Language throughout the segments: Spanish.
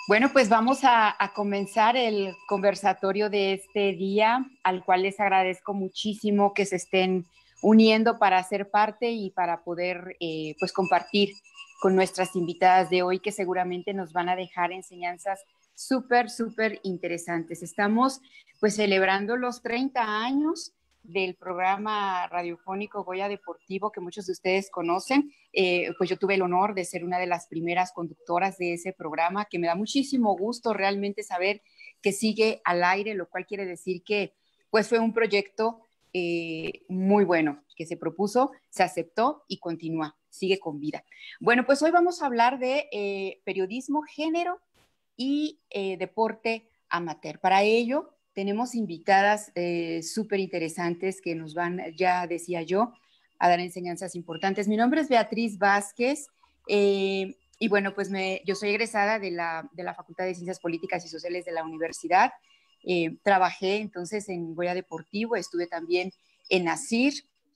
Bueno, pues vamos a comenzar el conversatorio de este día, al cual les agradezco muchísimo que se estén uniendo para ser parte y para poder pues compartir con nuestras invitadas de hoy, que seguramente nos van a dejar enseñanzas súper interesantes. Estamos pues celebrando los 30 años del programa radiofónico Goya Deportivo, que muchos de ustedes conocen. Pues yo tuve el honor de ser una de las primeras conductoras de ese programa, que me da muchísimo gusto realmente saber que sigue al aire, lo cual quiere decir que pues fue un proyecto muy bueno, que se propuso, se aceptó y continúa, sigue con vida. Bueno, pues hoy vamos a hablar de periodismo, género y deporte amateur. Para ello tenemos invitadas súper interesantes que nos van, ya decía yo, a dar enseñanzas importantes. Mi nombre es Beatriz Vázquez y bueno, pues yo soy egresada de la Facultad de Ciencias Políticas y Sociales de la universidad. Trabajé entonces en Goya Deportivo, estuve también en NACIR,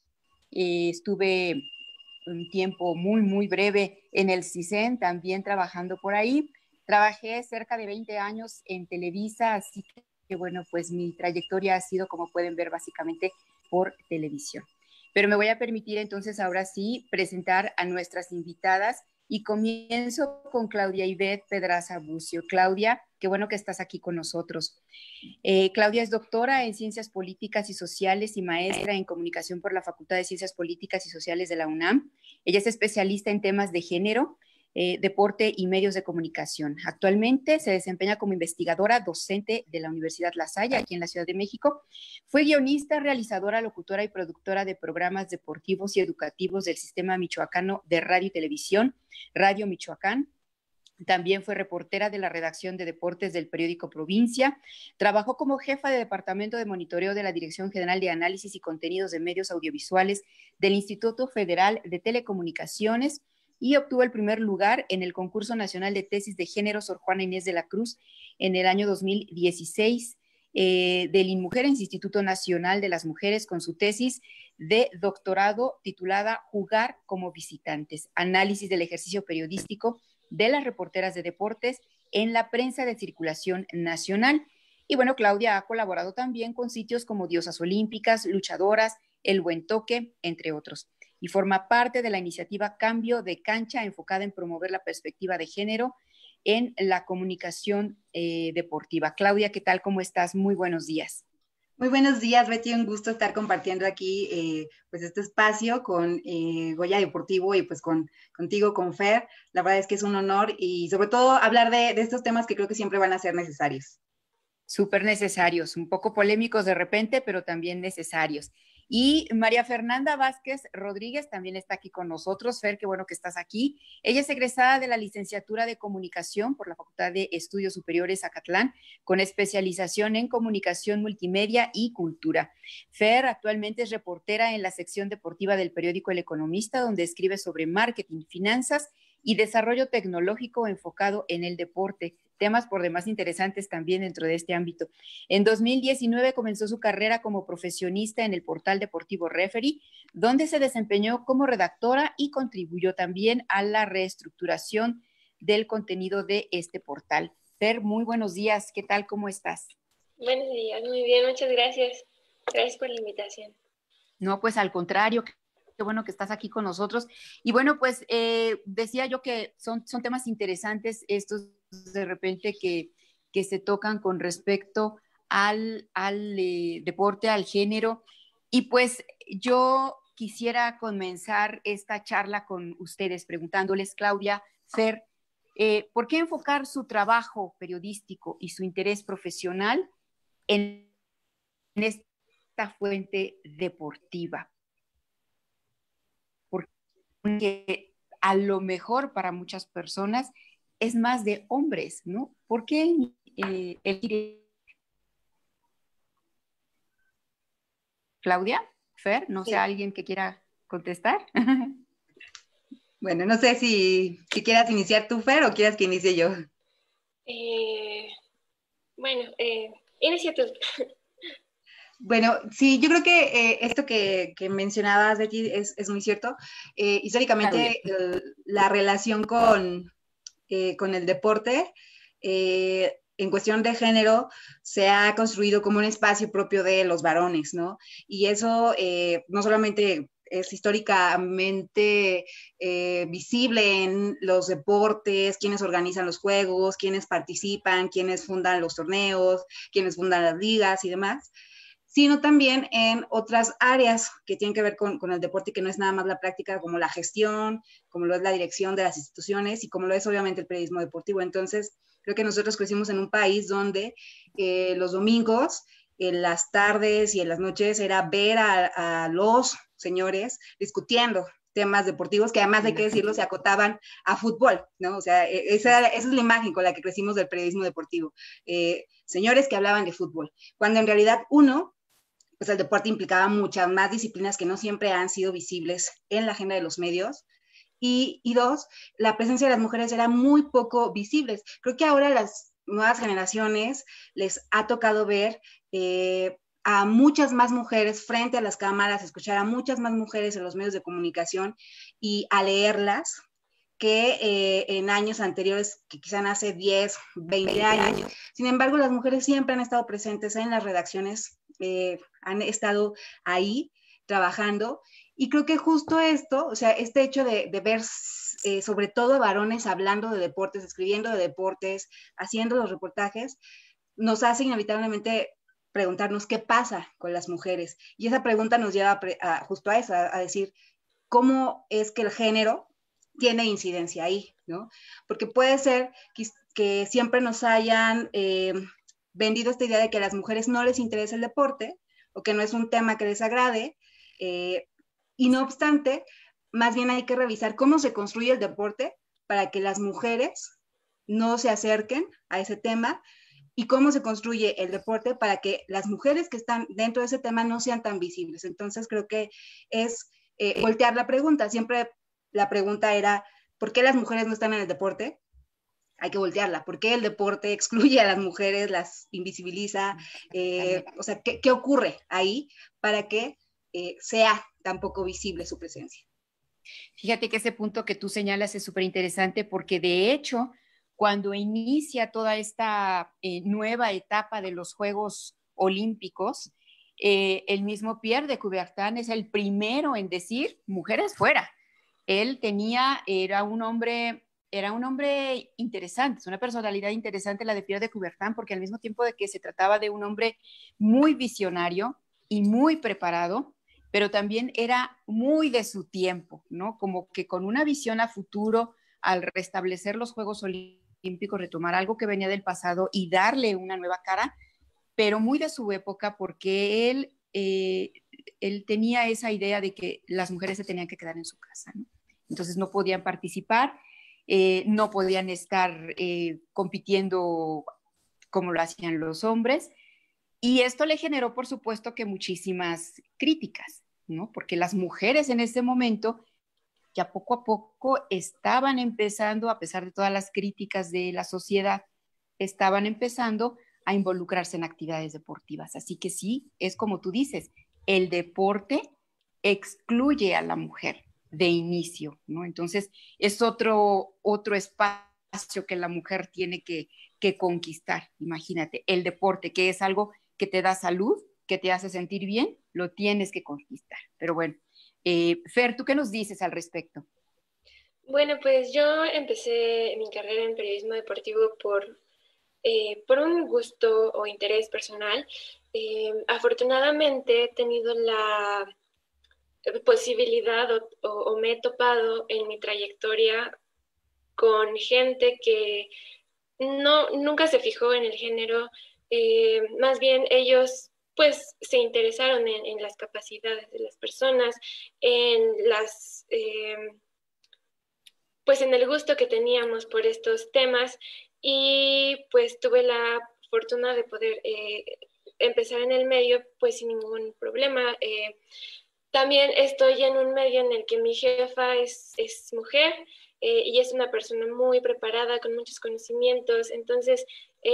estuve un tiempo muy breve en el CISEN, también trabajando por ahí. Trabajé cerca de 20 años en Televisa, así que bueno, pues mi trayectoria ha sido, como pueden ver, básicamente por televisión. Pero me voy a permitir entonces ahora sí presentar a nuestras invitadas y comienzo con Claudia Ivette Pedraza Bucio. Claudia, qué bueno que estás aquí con nosotros. Claudia es doctora en Ciencias Políticas y Sociales y maestra en Comunicación por la Facultad de Ciencias Políticas y Sociales de la UNAM. Ella es especialista en temas de género, deporte y medios de comunicación. Actualmente se desempeña como investigadora docente de la Universidad La Salle, aquí en la Ciudad de México. Fue guionista, realizadora, locutora y productora de programas deportivos y educativos del Sistema Michoacano de Radio y Televisión, Radio Michoacán. También fue reportera de la redacción de deportes del periódico Provincia. Trabajó como jefa de departamento de monitoreo de la Dirección General de Análisis y Contenidos de Medios Audiovisuales del Instituto Federal de Telecomunicaciones y obtuvo el primer lugar en el Concurso Nacional de Tesis de Género Sor Juana Inés de la Cruz en el año 2016 del INMUJERES, Instituto Nacional de las Mujeres, con su tesis de doctorado titulada Jugar como visitantes, análisis del ejercicio periodístico de las reporteras de deportes en la prensa de circulación nacional. Y bueno, Claudia ha colaborado también con sitios como Diosas Olímpicas, Luchadoras, El Buen Toque, entre otros. Y forma parte de la iniciativa Cambio de Cancha, enfocada en promover la perspectiva de género en la comunicación deportiva. Claudia, ¿qué tal? ¿Cómo estás? Muy buenos días. Muy buenos días, Betty. Un gusto estar compartiendo aquí pues este espacio con Goya Deportivo y pues contigo, con Fer. La verdad es que es un honor y sobre todo hablar de estos temas que creo que siempre van a ser necesarios. Súper necesarios, un poco polémicos de repente, pero también necesarios. Y María Fernanda Vázquez Rodríguez también está aquí con nosotros. Fer, qué bueno que estás aquí. Ella es egresada de la licenciatura de Comunicación por la Facultad de Estudios Superiores Acatlán, con especialización en Comunicación Multimedia y Cultura. Fer actualmente es reportera en la sección deportiva del periódico El Economista, donde escribe sobre marketing, finanzas y desarrollo tecnológico enfocado en el deporte, temas por demás interesantes también dentro de este ámbito. En 2019 comenzó su carrera como profesionista en el portal deportivo Referee, donde se desempeñó como redactora y contribuyó también a la reestructuración del contenido de este portal. Fer, muy buenos días, ¿qué tal? ¿Cómo estás? Buenos días, muy bien, muchas gracias. Gracias por la invitación. No, pues al contrario, qué bueno que estás aquí con nosotros. Y bueno, pues decía yo que son temas interesantes estos de repente que se tocan con respecto al deporte, al género. Y pues yo quisiera comenzar esta charla con ustedes preguntándoles, Claudia, Fer, ¿por qué enfocar su trabajo periodístico y su interés profesional en esta fuente deportiva? Porque a lo mejor para muchas personas es más de hombres, ¿no? ¿Por qué Claudia, Fer, no sé, Sí. alguien que quiera contestar? Bueno, no sé si quieras iniciar tú, Fer, o quieras que inicie yo. Bueno, inicia tú. Bueno, sí, yo creo que esto que mencionabas, Betty, es muy cierto. Históricamente, la relación con el deporte en cuestión de género se ha construido como un espacio propio de los varones, ¿no? Y eso no solamente es históricamente visible en los deportes, quienes organizan los juegos, quienes participan, quienes fundan los torneos, quienes fundan las ligas y demás, sino también en otras áreas que tienen que ver con el deporte y que no es nada más la práctica, como la gestión, como lo es la dirección de las instituciones y como lo es obviamente el periodismo deportivo. Entonces, creo que nosotros crecimos en un país donde los domingos, en las tardes y en las noches era ver a los señores discutiendo temas deportivos que además hay que decirlo se acotaban a fútbol, ¿no? O sea, esa es la imagen con la que crecimos del periodismo deportivo. Señores que hablaban de fútbol, cuando en realidad pues el deporte implicaba muchas más disciplinas que no siempre han sido visibles en la agenda de los medios. Y dos, la presencia de las mujeres era muy poco visible. Creo que ahora las nuevas generaciones les ha tocado ver a muchas más mujeres frente a las cámaras, escuchar a muchas más mujeres en los medios de comunicación y a leerlas que en años anteriores, que quizás hace 10, 20 años. Sin embargo, las mujeres siempre han estado presentes en las redacciones, han estado ahí trabajando. Y creo que justo esto, o sea, este hecho de ver sobre todo varones hablando de deportes, escribiendo de deportes, haciendo los reportajes, nos hace inevitablemente preguntarnos qué pasa con las mujeres. Y esa pregunta nos lleva justo a eso, a decir, ¿cómo es que el género tiene incidencia ahí, ¿no? Porque puede ser que siempre nos hayan vendido esta idea de que a las mujeres no les interesa el deporte o que no es un tema que les agrade, y no obstante, más bien hay que revisar cómo se construye el deporte para que las mujeres no se acerquen a ese tema y cómo se construye el deporte para que las mujeres que están dentro de ese tema no sean tan visibles. Entonces creo que es voltear la pregunta. Siempre la pregunta era, ¿por qué las mujeres no están en el deporte? Hay que voltearla. ¿Por qué el deporte excluye a las mujeres, las invisibiliza? O sea, ¿qué ocurre ahí para que sea tan poco visible su presencia? Fíjate que ese punto que tú señalas es súper interesante porque de hecho, cuando inicia toda esta nueva etapa de los Juegos Olímpicos, el mismo Pierre de Coubertin es el primero en decir mujeres fuera. Él era un hombre interesante, es una personalidad interesante la de Pierre de Coubertin, porque al mismo tiempo de que se trataba de un hombre muy visionario y muy preparado, pero también era muy de su tiempo, ¿no? Como que con una visión a futuro, al restablecer los Juegos Olímpicos, retomar algo que venía del pasado y darle una nueva cara, pero muy de su época, porque él tenía esa idea de que las mujeres se tenían que quedar en su casa, ¿no? Entonces no podían participar, no podían estar compitiendo como lo hacían los hombres, y esto le generó, por supuesto, que muchísimas críticas, ¿no? Porque las mujeres en ese momento ya poco a poco estaban empezando, a pesar de todas las críticas de la sociedad, estaban empezando a involucrarse en actividades deportivas. Así que sí, es como tú dices, el deporte excluye a la mujer de inicio, ¿no? Entonces es otro espacio que la mujer tiene que conquistar. Imagínate, el deporte, que es algo que te da salud, que te hace sentir bien, lo tienes que conquistar. Pero bueno, Fer, ¿tú qué nos dices al respecto? Bueno, pues yo empecé mi carrera en periodismo deportivo por un gusto o interés personal. Afortunadamente he tenido la posibilidad o me he topado en mi trayectoria con gente que nunca se fijó en el género, más bien ellos pues se interesaron en las capacidades de las personas, en las pues en el gusto que teníamos por estos temas, y pues tuve la fortuna de poder empezar en el medio pues sin ningún problema. También estoy en un medio en el que mi jefa es mujer, y es una persona muy preparada, con muchos conocimientos. Entonces,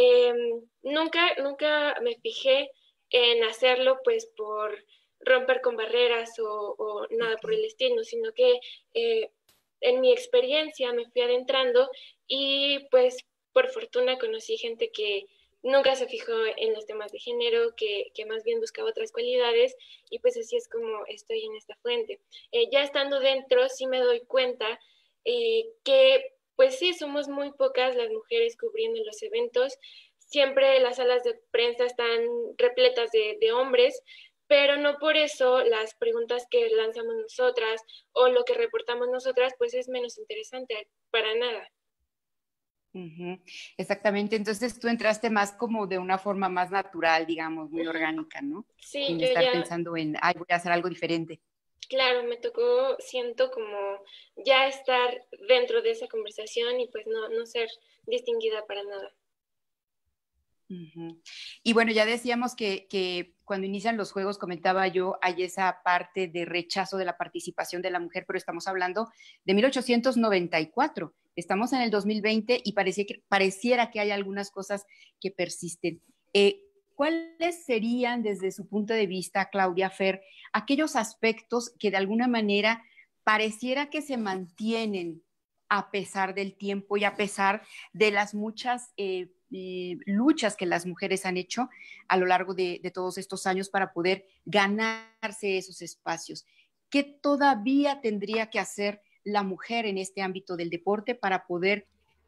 nunca me fijé en hacerlo pues por romper con barreras o nada por el estilo, sino que en mi experiencia me fui adentrando y pues por fortuna conocí gente que nunca se fijó en los temas de género, que más bien buscaba otras cualidades, y pues así es como estoy en esta fuente. Ya estando dentro, sí me doy cuenta que pues sí, somos muy pocas las mujeres cubriendo los eventos. Siempre las salas de prensa están repletas de hombres, pero no por eso las preguntas que lanzamos nosotras o lo que reportamos nosotras, pues es menos interesante, para nada. Uh-huh. Exactamente, entonces tú entraste más como de una forma más natural, digamos, muy orgánica, ¿no? Sí, Sin yo estar ya, pensando en, ay, voy a hacer algo diferente. claro, me tocó, siento como ya estar dentro de esa conversación y pues no ser distinguida para nada. Uh-huh. Y bueno, ya decíamos que cuando inician los juegos, comentaba yo, hay esa parte de rechazo de la participación de la mujer, pero estamos hablando de 1894. Estamos en el 2020 y pareciera que hay algunas cosas que persisten. ¿Cuáles serían, desde su punto de vista, Claudia Fer, aquellos aspectos que de alguna manera pareciera que se mantienen a pesar del tiempo y a pesar de las muchas luchas que las mujeres han hecho a lo largo de todos estos años para poder ganarse esos espacios? ¿Qué todavía tendría que hacer la mujer en este ámbito del deporte para poder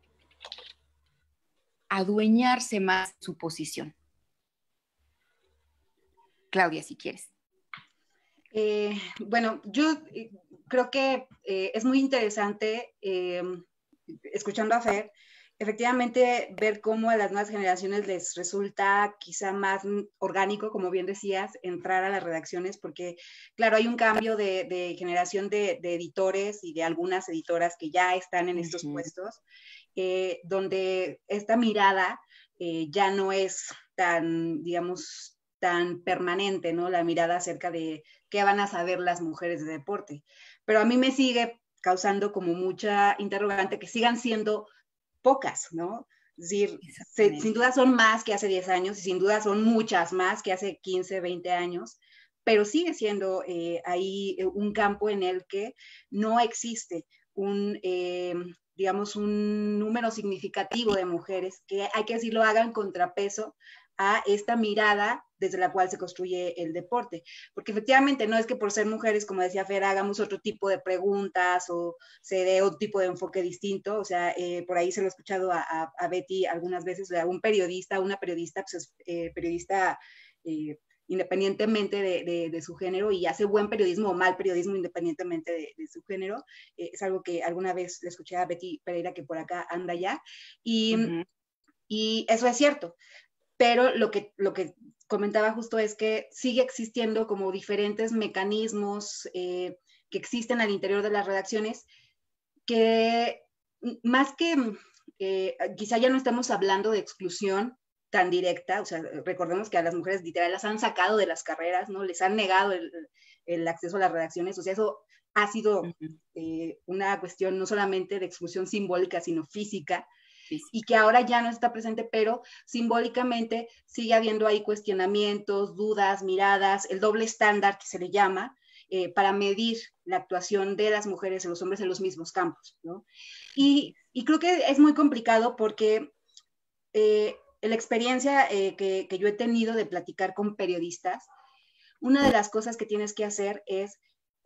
adueñarse más de su posición? Claudia, si quieres. Bueno, yo creo que es muy interesante, escuchando a Fer, efectivamente ver cómo a las nuevas generaciones les resulta quizá más orgánico, como bien decías, entrar a las redacciones, porque claro, hay un cambio de generación de editores y de algunas editoras que ya están en estos puestos, donde esta mirada ya no es tan, digamos, tan permanente, ¿no? La mirada acerca de qué van a saber las mujeres de deporte. Pero a mí me sigue causando como mucha interrogante que sigan siendo pocas, ¿no? Es decir, sin duda son más que hace 10 años y sin duda son muchas más que hace 15, 20 años, pero sigue siendo ahí un campo en el que no existe digamos, un número significativo de mujeres que, hay que decirlo, hagan contrapeso a esta mirada desde la cual se construye el deporte. Porque efectivamente no es que por ser mujeres, como decía Fer, hagamos otro tipo de preguntas o se dé otro tipo de enfoque distinto. O sea, por ahí se lo he escuchado a Betty algunas veces, o sea, una periodista, pues es periodista independientemente de su género y hace buen periodismo o mal periodismo independientemente de su género. Es algo que alguna vez le escuché a Betty Pereira, que por acá anda ya. Y eso es cierto. Pero lo que comentaba justo es que sigue existiendo como diferentes mecanismos que existen al interior de las redacciones que más que quizá ya no estamos hablando de exclusión tan directa, o sea, recordemos que a las mujeres literal las han sacado de las carreras, ¿no? Les han negado el acceso a las redacciones, o sea, eso ha sido una cuestión no solamente de exclusión simbólica, sino física, y que ahora ya no está presente, pero simbólicamente sigue habiendo ahí cuestionamientos, dudas, miradas, el doble estándar que se le llama, para medir la actuación de las mujeres y los hombres en los mismos campos, ¿no? Y creo que es muy complicado porque la experiencia que yo he tenido de platicar con periodistas, una de las cosas que tienes que hacer es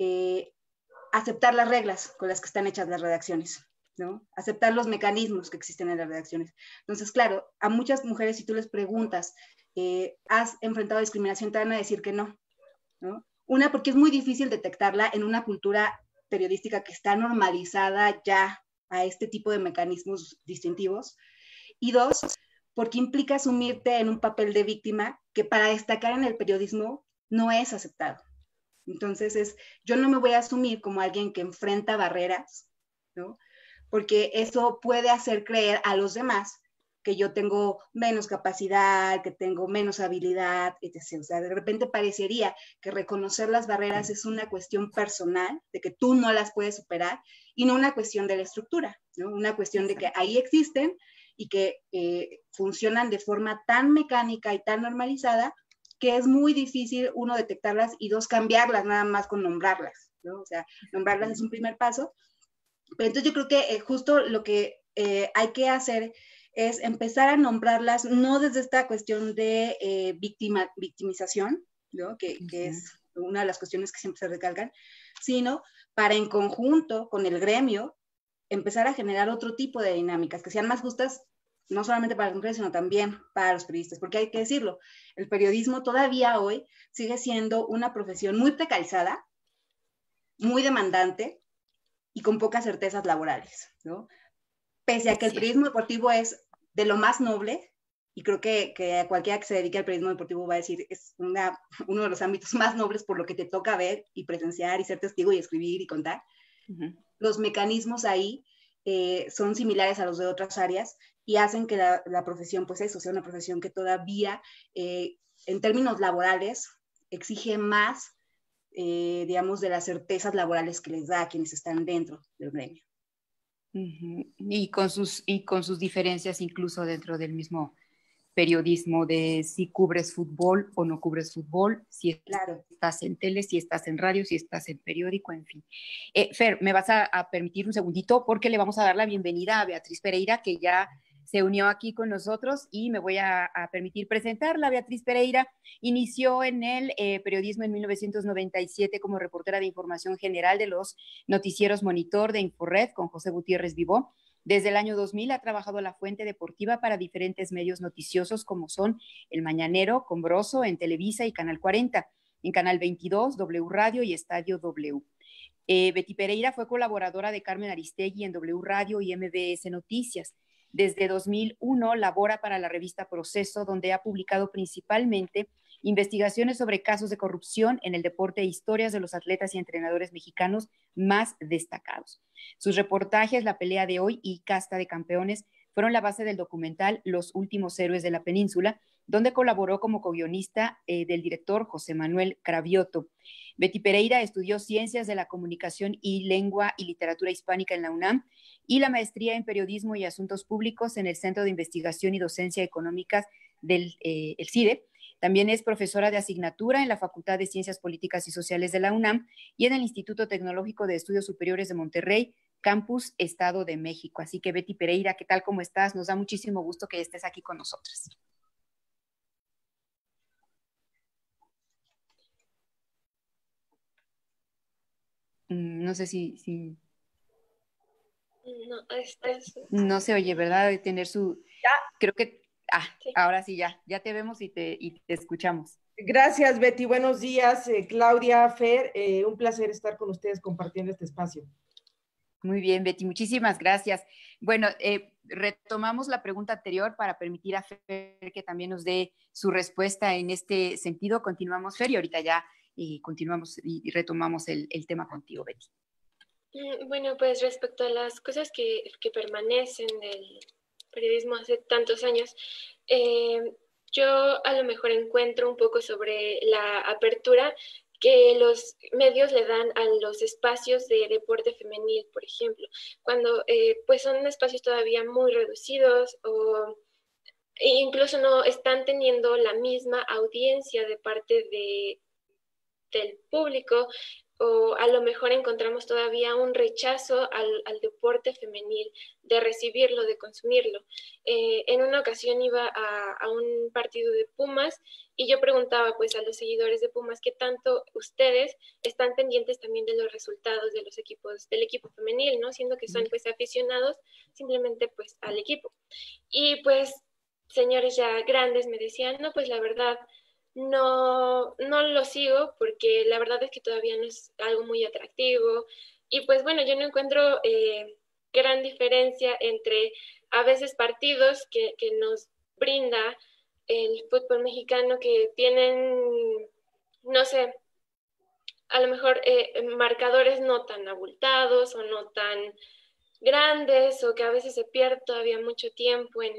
aceptar las reglas con las que están hechas las redacciones, ¿no? Aceptar los mecanismos que existen en las redacciones. Entonces, claro, a muchas mujeres, si tú les preguntas, ¿has enfrentado discriminación? Te van a decir que no, ¿no? Una, porque es muy difícil detectarla en una cultura periodística que está normalizada ya a este tipo de mecanismos distintivos. Y dos, porque implica asumirte en un papel de víctima que para destacar en el periodismo no es aceptado. Entonces, yo no me voy a asumir como alguien que enfrenta barreras, ¿no? Porque eso puede hacer creer a los demás que yo tengo menos capacidad, que tengo menos habilidad, etc. O sea, de repente parecería que reconocer las barreras es una cuestión personal, de que tú no las puedes superar, y no una cuestión de la estructura, ¿no? Una cuestión de que ahí existen y que funcionan de forma tan mecánica y tan normalizada que es muy difícil, uno, detectarlas y dos, cambiarlas nada más con nombrarlas, ¿no? O sea, nombrarlas es un primer paso. Pero entonces yo creo que justo lo que hay que hacer es empezar a nombrarlas no desde esta cuestión de victimización, ¿no? Que es una de las cuestiones que siempre se recalcan, sino para en conjunto con el gremio empezar a generar otro tipo de dinámicas que sean más justas, no solamente para las mujeres, sino también para los periodistas, porque hay que decirlo, el periodismo todavía hoy sigue siendo una profesión muy precarizada, muy demandante y con pocas certezas laborales, ¿no? Pese a que el periodismo deportivo es de lo más noble, y creo que cualquiera que se dedique al periodismo deportivo va a decir, es uno de los ámbitos más nobles por lo que te toca ver y presenciar y ser testigo y escribir y contar. Los mecanismos ahí son similares a los de otras áreas y hacen que la profesión, pues eso, sea una profesión que todavía, en términos laborales, exige más, digamos, de las certezas laborales que les da a quienes están dentro del gremio. Y con sus diferencias incluso dentro del mismo periodismo, de si cubres fútbol o no cubres fútbol, si estás en tele, si estás en radio, si estás en periódico, en fin. Fer, me vas a permitir un segundito porque le vamos a dar la bienvenida a Beatriz Pereira, que ya se unió aquí con nosotros, y me voy a permitir presentarla. Beatriz Pereira inició en el periodismo en 1997 como reportera de información general de los noticieros Monitor de Inforred con José Gutiérrez Vivó. Desde el año 2000 ha trabajado la fuente deportiva para diferentes medios noticiosos como son El Mañanero, con Broso, en Televisa y Canal 40, en Canal 22, W Radio y Estadio W. Betty Pereira fue colaboradora de Carmen Aristegui en W Radio y MBS Noticias. Desde 2001 labora para la revista Proceso, donde ha publicado principalmente investigaciones sobre casos de corrupción en el deporte e historias de los atletas y entrenadores mexicanos más destacados. Sus reportajes, La pelea de hoy y Casta de campeones, fueron la base del documental Los últimos héroes de la península, donde colaboró como co-guionista del director José Manuel Cravioto. Betty Pereira estudió Ciencias de la Comunicación y Lengua y Literatura Hispánica en la UNAM y la maestría en Periodismo y Asuntos Públicos en el Centro de Investigación y Docencia Económicas del el CIDE. También es profesora de asignatura en la Facultad de Ciencias Políticas y Sociales de la UNAM y en el Instituto Tecnológico de Estudios Superiores de Monterrey, Campus Estado de México. Así que Betty Pereira, ¿qué tal? ¿Cómo estás? Nos da muchísimo gusto que estés aquí con nosotras. No sé si... No se oye, ¿verdad? De tener su... Ya. Creo que... Sí. Ahora sí, ya te vemos y te escuchamos. Gracias, Betty. Buenos días, Claudia, Fer. Un placer estar con ustedes compartiendo este espacio. Muy bien, Betty, muchísimas gracias. Bueno, retomamos la pregunta anterior para permitir a Fer que también nos dé su respuesta en este sentido. Continuamos, Fer, y ahorita ya continuamos y retomamos el tema contigo, Betty. Bueno, pues respecto a las cosas que permanecen del periodismo hace tantos años, yo a lo mejor encuentro un poco sobre la apertura que los medios le dan a los espacios de deporte femenil, por ejemplo, cuando pues son espacios todavía muy reducidos o incluso no están teniendo la misma audiencia de parte del público, o a lo mejor encontramos todavía un rechazo al deporte femenil, de recibirlo, de consumirlo. En una ocasión iba a un partido de Pumas y yo preguntaba pues a los seguidores de Pumas qué tanto ustedes están pendientes también de los resultados de los equipos, del equipo femenil, ¿no? Siendo que son pues aficionados simplemente pues al equipo. Y pues señores ya grandes me decían, no, pues la verdad no lo sigo porque la verdad es que todavía no es algo muy atractivo. Y pues bueno, yo no encuentro gran diferencia entre a veces partidos que nos brinda el fútbol mexicano que tienen, no sé, a lo mejor marcadores no tan abultados o no tan grandes, o que a veces se pierde todavía mucho tiempo en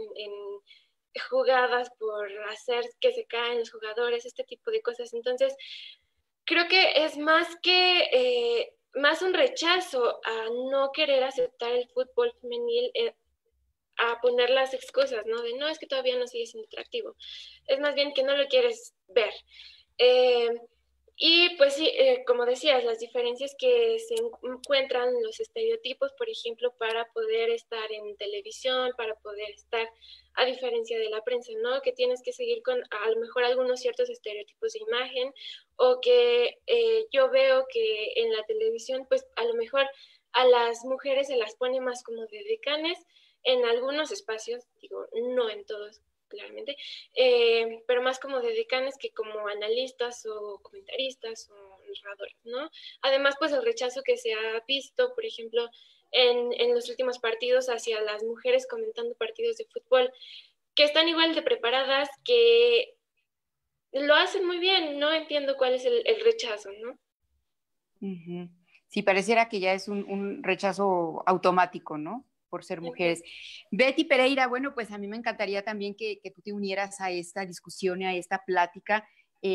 jugadas por hacer que se caen los jugadores, este tipo de cosas. Entonces, creo que es más que más un rechazo a no querer aceptar el fútbol femenil, a poner las excusas, ¿no? De no, es que todavía no sigue siendo atractivo. Es más bien que no lo quieres ver. Y pues sí, como decías, las diferencias que se encuentran, los estereotipos, por ejemplo, para poder estar en televisión, para poder estar, a diferencia de la prensa, ¿no? Que tienes que seguir con a lo mejor algunos ciertos estereotipos de imagen, o que yo veo que en la televisión, pues a lo mejor a las mujeres se las pone más como de decanes en algunos espacios, digo, no en todos, claramente, pero más como de decanes que como analistas o comentaristas o narradores, ¿no? Además, pues el rechazo que se ha visto, por ejemplo, en los últimos partidos hacia las mujeres comentando partidos de fútbol, que están igual de preparadas, que lo hacen muy bien, no entiendo cuál es el rechazo, ¿no? Ujú. Sí, pareciera que ya es un rechazo automático, ¿no? Por ser mujeres. Betty Pereira, bueno, pues a mí me encantaría también que tú te unieras a esta discusión y a esta plática,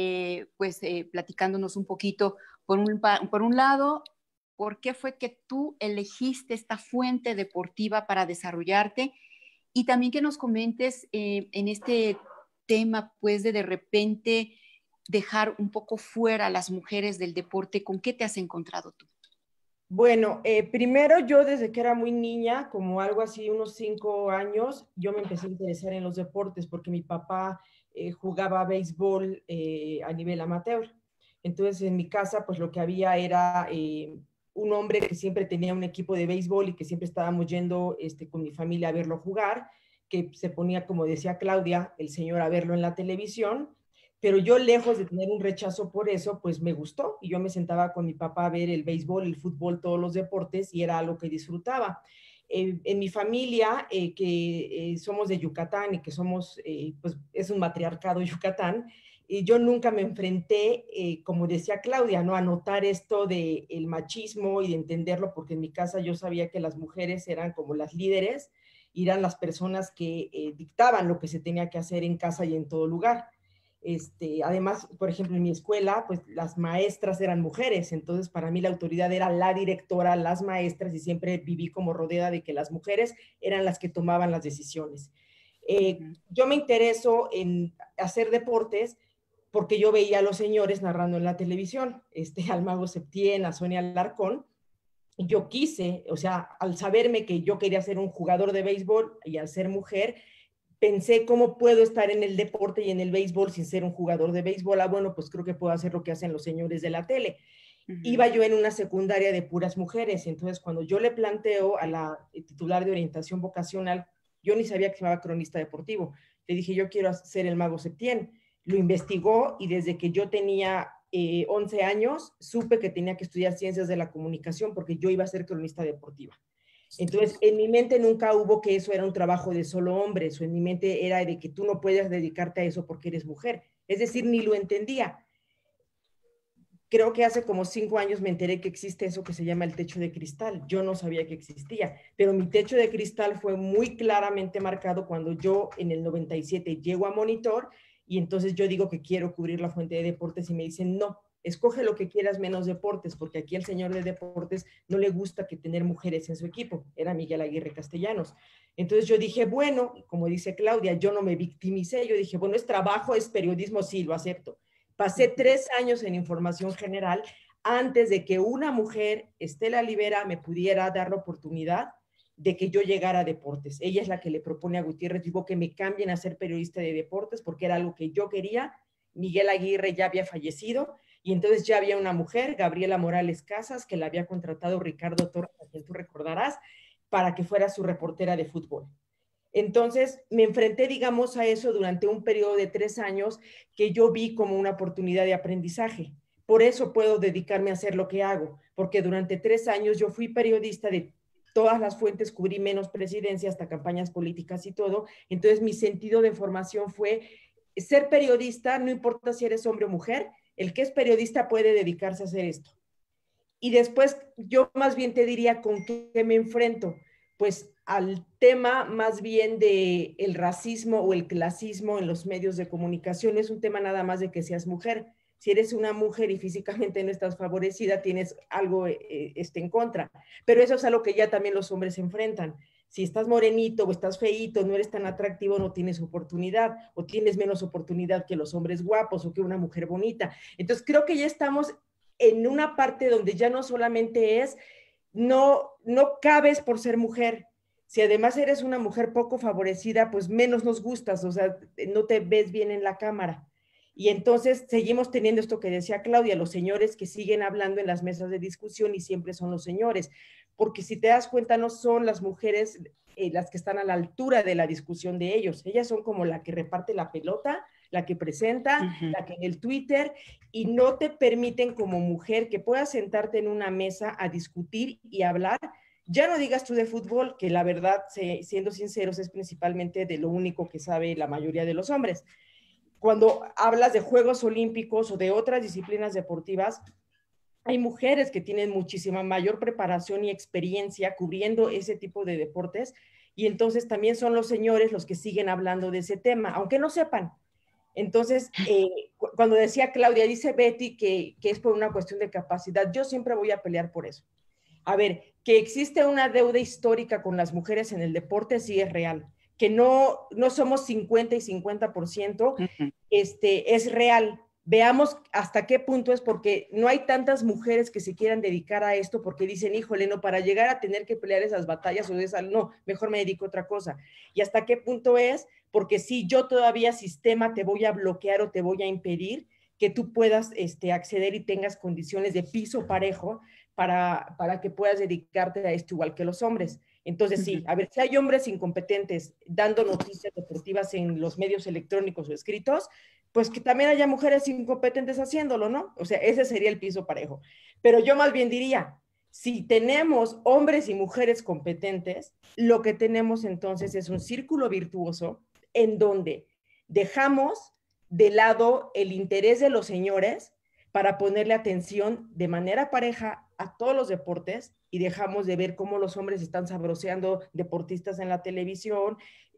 platicándonos un poquito, por un lado, ¿por qué fue que tú elegiste esta fuente deportiva para desarrollarte? Y también que nos comentes en este tema, pues, de repente dejar un poco fuera a las mujeres del deporte, ¿con qué te has encontrado tú? Bueno, primero yo desde que era muy niña, como algo así, unos 5 años, yo me empecé a interesar en los deportes porque mi papá jugaba béisbol a nivel amateur. Entonces en mi casa pues lo que había era un hombre que siempre tenía un equipo de béisbol y que siempre estábamos yendo con mi familia a verlo jugar, que se ponía, como decía Claudia, el señor a verlo en la televisión, pero yo lejos de tener un rechazo por eso, pues me gustó y yo me sentaba con mi papá a ver el béisbol, el fútbol, todos los deportes y era algo que disfrutaba. En mi familia, que somos de Yucatán y que somos, pues es un matriarcado Yucatán, y yo nunca me enfrenté, como decía Claudia, ¿no? A notar esto del machismo y de entenderlo, porque en mi casa yo sabía que las mujeres eran como las líderes, eran las personas que dictaban lo que se tenía que hacer en casa y en todo lugar. Además, por ejemplo, en mi escuela, pues las maestras eran mujeres, entonces para mí la autoridad era la directora, las maestras, y siempre viví como rodeada de que las mujeres eran las que tomaban las decisiones. Yo me intereso en hacer deportes porque yo veía a los señores narrando en la televisión, al Mago Septién, a Sonia Alarcón, y yo quise, o sea, al saberme que yo quería ser un jugador de béisbol y al ser mujer, pensé cómo puedo estar en el deporte y en el béisbol sin ser un jugador de béisbol. Ah, bueno, pues creo que puedo hacer lo que hacen los señores de la tele. Iba yo en una secundaria de puras mujeres, entonces cuando yo le planteo a la titular de orientación vocacional, yo ni sabía que se llamaba cronista deportivo. Le dije, yo quiero ser el Mago Septién. Lo investigó y desde que yo tenía 11 años, supe que tenía que estudiar ciencias de la comunicación porque yo iba a ser cronista deportiva. Entonces, en mi mente nunca hubo que eso era un trabajo de solo hombres, o en mi mente era de que tú no puedes dedicarte a eso porque eres mujer. Es decir, ni lo entendía. Creo que hace como 5 años me enteré que existe eso que se llama el techo de cristal. Yo no sabía que existía, pero mi techo de cristal fue muy claramente marcado cuando yo en el 97 llego a Monitor y entonces yo digo que quiero cubrir la fuente de deportes y me dicen, no, escoge lo que quieras menos deportes, porque aquí al señor de deportes no le gusta que tener mujeres en su equipo. Era Miguel Aguirre Castellanos. Entonces yo dije, bueno, como dice Claudia, yo no me victimicé, yo dije, bueno, es trabajo, es periodismo, sí, lo acepto. Pasé 3 años en información general antes de que una mujer, Estela Libera, me pudiera dar la oportunidad de que yo llegara a deportes. Ella es la que le propone a Gutiérrez Ribó que me cambien a ser periodista de deportes porque era algo que yo quería. Miguel Aguirre ya había fallecido y entonces ya había una mujer, Gabriela Morales Casas, que la había contratado Ricardo Torres, a quien tú recordarás, para que fuera su reportera de fútbol. Entonces me enfrenté, digamos, a eso durante un periodo de 3 años que yo vi como una oportunidad de aprendizaje. Por eso puedo dedicarme a hacer lo que hago, porque durante 3 años yo fui periodista de todas las fuentes, cubrí menos presidencia, hasta campañas políticas y todo. Entonces mi sentido de formación fue ser periodista, no importa si eres hombre o mujer, el que es periodista puede dedicarse a hacer esto. Y después yo más bien te diría con qué me enfrento, pues al tema más bien de el racismo o el clasismo en los medios de comunicación. Es un tema nada más de que seas mujer. Si eres una mujer y físicamente no estás favorecida, tienes algo en contra. Pero eso es algo que ya también los hombres enfrentan. Si estás morenito o estás feíto, no eres tan atractivo, no tienes oportunidad, o tienes menos oportunidad que los hombres guapos o que una mujer bonita. Entonces creo que ya estamos en una parte donde ya no solamente es, no cabes por ser mujer. Si además eres una mujer poco favorecida, pues menos nos gustas, o sea, no te ves bien en la cámara. Y entonces seguimos teniendo esto que decía Claudia, los señores que siguen hablando en las mesas de discusión y siempre son los señores, porque si te das cuenta no son las mujeres las que están a la altura de la discusión de ellos, ellas son como la que reparte la pelota, la que presenta, la que en el Twitter, y no te permiten como mujer que puedas sentarte en una mesa a discutir y hablar. Ya no digas tú de fútbol, que la verdad, siendo sinceros, es principalmente de lo único que sabe la mayoría de los hombres. Cuando hablas de Juegos Olímpicos o de otras disciplinas deportivas, hay mujeres que tienen muchísima mayor preparación y experiencia cubriendo ese tipo de deportes, y entonces también son los señores los que siguen hablando de ese tema, aunque no sepan. Entonces, cuando decía Claudia, dice Betty que es por una cuestión de capacidad, yo siempre voy a pelear por eso. A ver, que existe una deuda histórica con las mujeres en el deporte, sí es real. Que no somos 50 y 50%, es real. Veamos hasta qué punto es, porque no hay tantas mujeres que se quieran dedicar a esto porque dicen, híjole, no, para llegar a tener que pelear esas batallas o no, mejor me dedico a otra cosa. Y hasta qué punto es, porque si yo todavía sistema te voy a bloquear o te voy a impedir que tú puedas acceder y tengas condiciones de piso parejo para que puedas dedicarte a esto igual que los hombres. Entonces, sí, a ver, si hay hombres incompetentes dando noticias deportivas en los medios electrónicos o escritos, pues que también haya mujeres incompetentes haciéndolo, ¿no? O sea, ese sería el piso parejo. Pero yo más bien diría, si tenemos hombres y mujeres competentes, lo que tenemos entonces es un círculo virtuoso en donde dejamos de lado el interés de los señores para ponerle atención de manera pareja a todos los deportes, y dejamos de ver cómo los hombres están sabroseando deportistas en la televisión,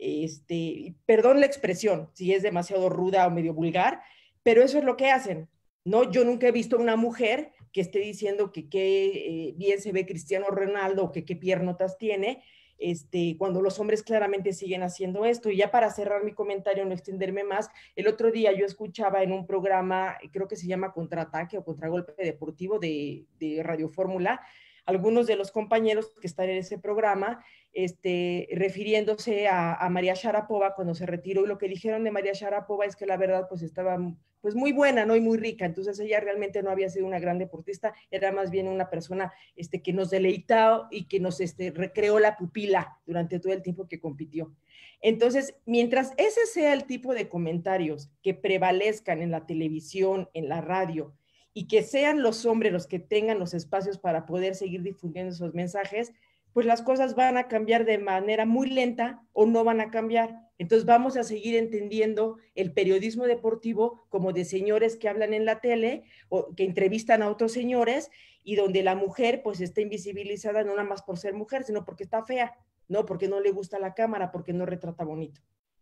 perdón la expresión, si es demasiado ruda o medio vulgar, pero eso es lo que hacen, ¿no? Yo nunca he visto una mujer que esté diciendo que qué bien se ve Cristiano Ronaldo, o que qué piernotas tiene, cuando los hombres claramente siguen haciendo esto. Y ya para cerrar mi comentario, no extenderme más, el otro día yo escuchaba en un programa, creo que se llama Contraataque o Contragolpe Deportivo de Radio Fórmula, algunos de los compañeros que están en ese programa, refiriéndose a María Sharapova cuando se retiró, y lo que dijeron de María Sharapova es que la verdad pues estaba pues muy buena, ¿no? Y muy rica. Entonces ella realmente no había sido una gran deportista, era más bien una persona que nos deleitó y que nos recreó la pupila durante todo el tiempo que compitió. Entonces, mientras ese sea el tipo de comentarios que prevalezcan en la televisión, en la radio, y que sean los hombres los que tengan los espacios para poder seguir difundiendo esos mensajes, pues las cosas van a cambiar de manera muy lenta o no van a cambiar. Entonces vamos a seguir entendiendo el periodismo deportivo como de señores que hablan en la tele o que entrevistan a otros señores, y donde la mujer pues está invisibilizada no nada más por ser mujer, sino porque está fea, no porque no le gusta la cámara, porque no retrata bonito.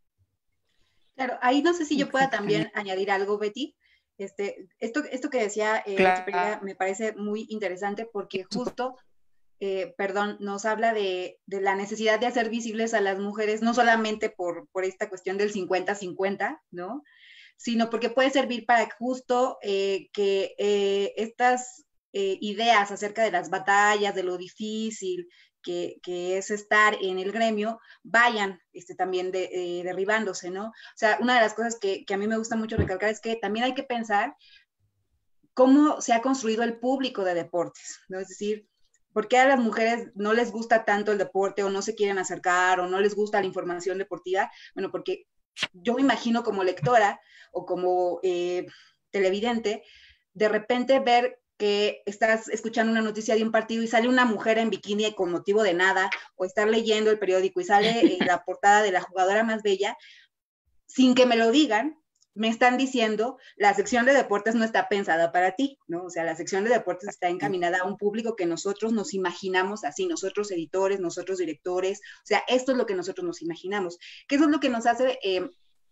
Claro, ahí no sé si yo pueda también añadir algo, Betty. Esto que decía claro. me parece muy interesante, porque justo nos habla de la necesidad de hacer visibles a las mujeres, no solamente por esta cuestión del 50-50, ¿no? Sino porque puede servir para justo que estas ideas acerca de las batallas, de lo difícil que es estar en el gremio, vayan también derribándose, ¿no? O sea, una de las cosas que a mí me gusta mucho recalcar es que también hay que pensar cómo se ha construido el público de deportes, ¿no? Es decir, ¿por qué a las mujeres no les gusta tanto el deporte, o no se quieren acercar, o no les gusta la información deportiva? Bueno, porque yo me imagino como lectora o como televidente, de repente ver que estás escuchando una noticia de un partido y sale una mujer en bikini con motivo de nada, o estar leyendo el periódico y sale la portada de la jugadora más bella, sin que me lo digan, me están diciendo, la sección de deportes no está pensada para ti, ¿no? O sea, la sección de deportes está encaminada a un público que nosotros nos imaginamos así, nosotros editores, nosotros directores, o sea, esto es lo que nosotros nos imaginamos, que eso es lo que nos hace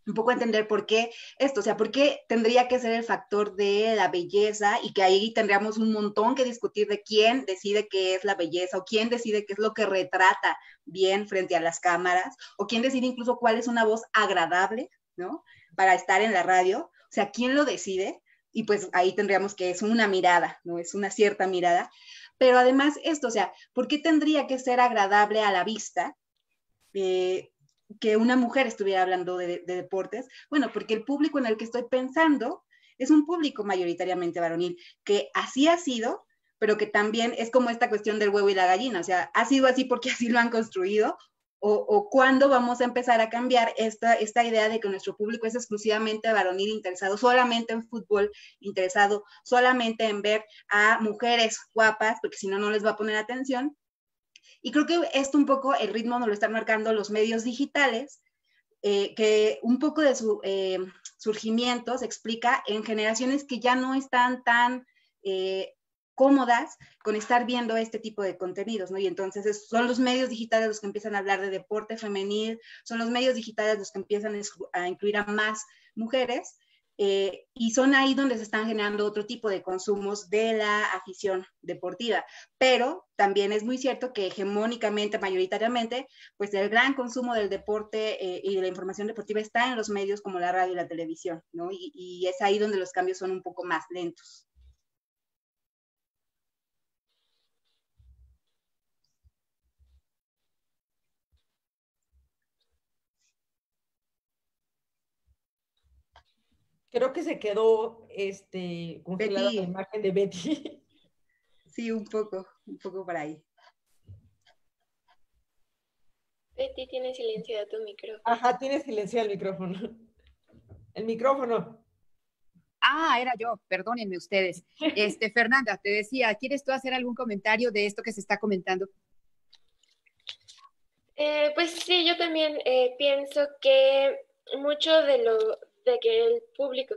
un poco entender por qué esto, o sea, por qué tendría que ser el factor de la belleza y que ahí tendríamos un montón que discutir de quién decide qué es la belleza o quién decide qué es lo que retrata bien frente a las cámaras o quién decide incluso cuál es una voz agradable, ¿no? Para estar en la radio, o sea, ¿quién lo decide? Y pues ahí tendríamos que es una mirada, ¿no? Es una cierta mirada. Pero además esto, o sea, ¿por qué tendría que ser agradable a la vista? Que una mujer estuviera hablando de deportes, bueno, porque el público en el que estoy pensando es un público mayoritariamente varonil, que así ha sido, pero que también es como esta cuestión del huevo y la gallina, o sea, ha sido así porque así lo han construido, o cuándo vamos a empezar a cambiar esta idea de que nuestro público es exclusivamente varonil, interesado solamente en fútbol, interesado solamente en ver a mujeres guapas, porque si no, no les va a poner atención. Y creo que esto un poco, el ritmo nos lo están marcando los medios digitales, que un poco de su surgimiento se explica en generaciones que ya no están tan cómodas con estar viendo este tipo de contenidos, ¿no? Y entonces son los medios digitales los que empiezan a hablar de deporte femenil, son los medios digitales los que empiezan a incluir a más mujeres, y son ahí donde se están generando otro tipo de consumos de la afición deportiva. Pero también es muy cierto que hegemónicamente, mayoritariamente, pues el gran consumo del deporte y de la información deportiva está en los medios como la radio y la televisión, ¿no? Y es ahí donde los cambios son un poco más lentos. Creo que se quedó congelada la Betty, imagen de Betty. sí, un poco por ahí. Betty, tiene silenciado tu micrófono. Ajá, tiene silenciado el micrófono. El micrófono. Ah, era yo, perdónenme ustedes. Fernanda, te decía, ¿quieres tú hacer algún comentario de esto que se está comentando? Pues sí, yo también pienso que mucho de que el público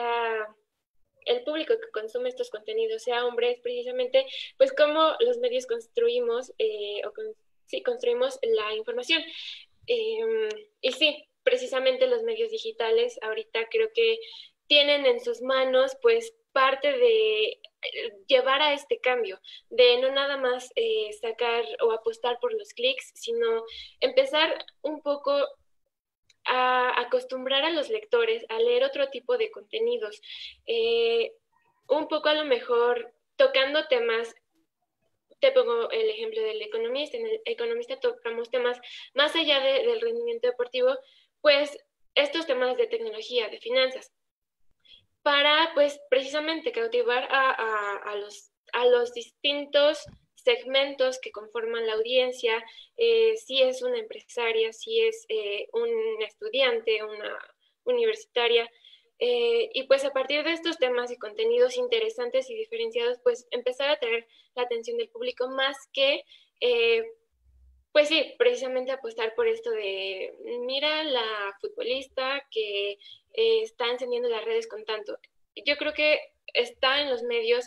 que consume estos contenidos sea hombre es precisamente pues cómo los medios construimos construimos la información. Y sí, precisamente los medios digitales ahorita creo que tienen en sus manos pues parte de llevar a este cambio, de no nada más sacar o apostar por los clics, sino empezar un poco a acostumbrar a los lectores a leer otro tipo de contenidos, un poco a lo mejor tocando temas. Te pongo el ejemplo del economista. En el economista tocamos temas más allá del rendimiento deportivo, pues estos temas de tecnología, de finanzas, para pues precisamente cautivar a los distintos segmentos que conforman la audiencia, si es una empresaria, si es un estudiante, una universitaria, y pues a partir de estos temas y contenidos interesantes y diferenciados, pues empezar a atraer la atención del público más que, pues sí, precisamente apostar por esto de, mira la futbolista que está encendiendo las redes con tanto. Yo creo que está en los medios,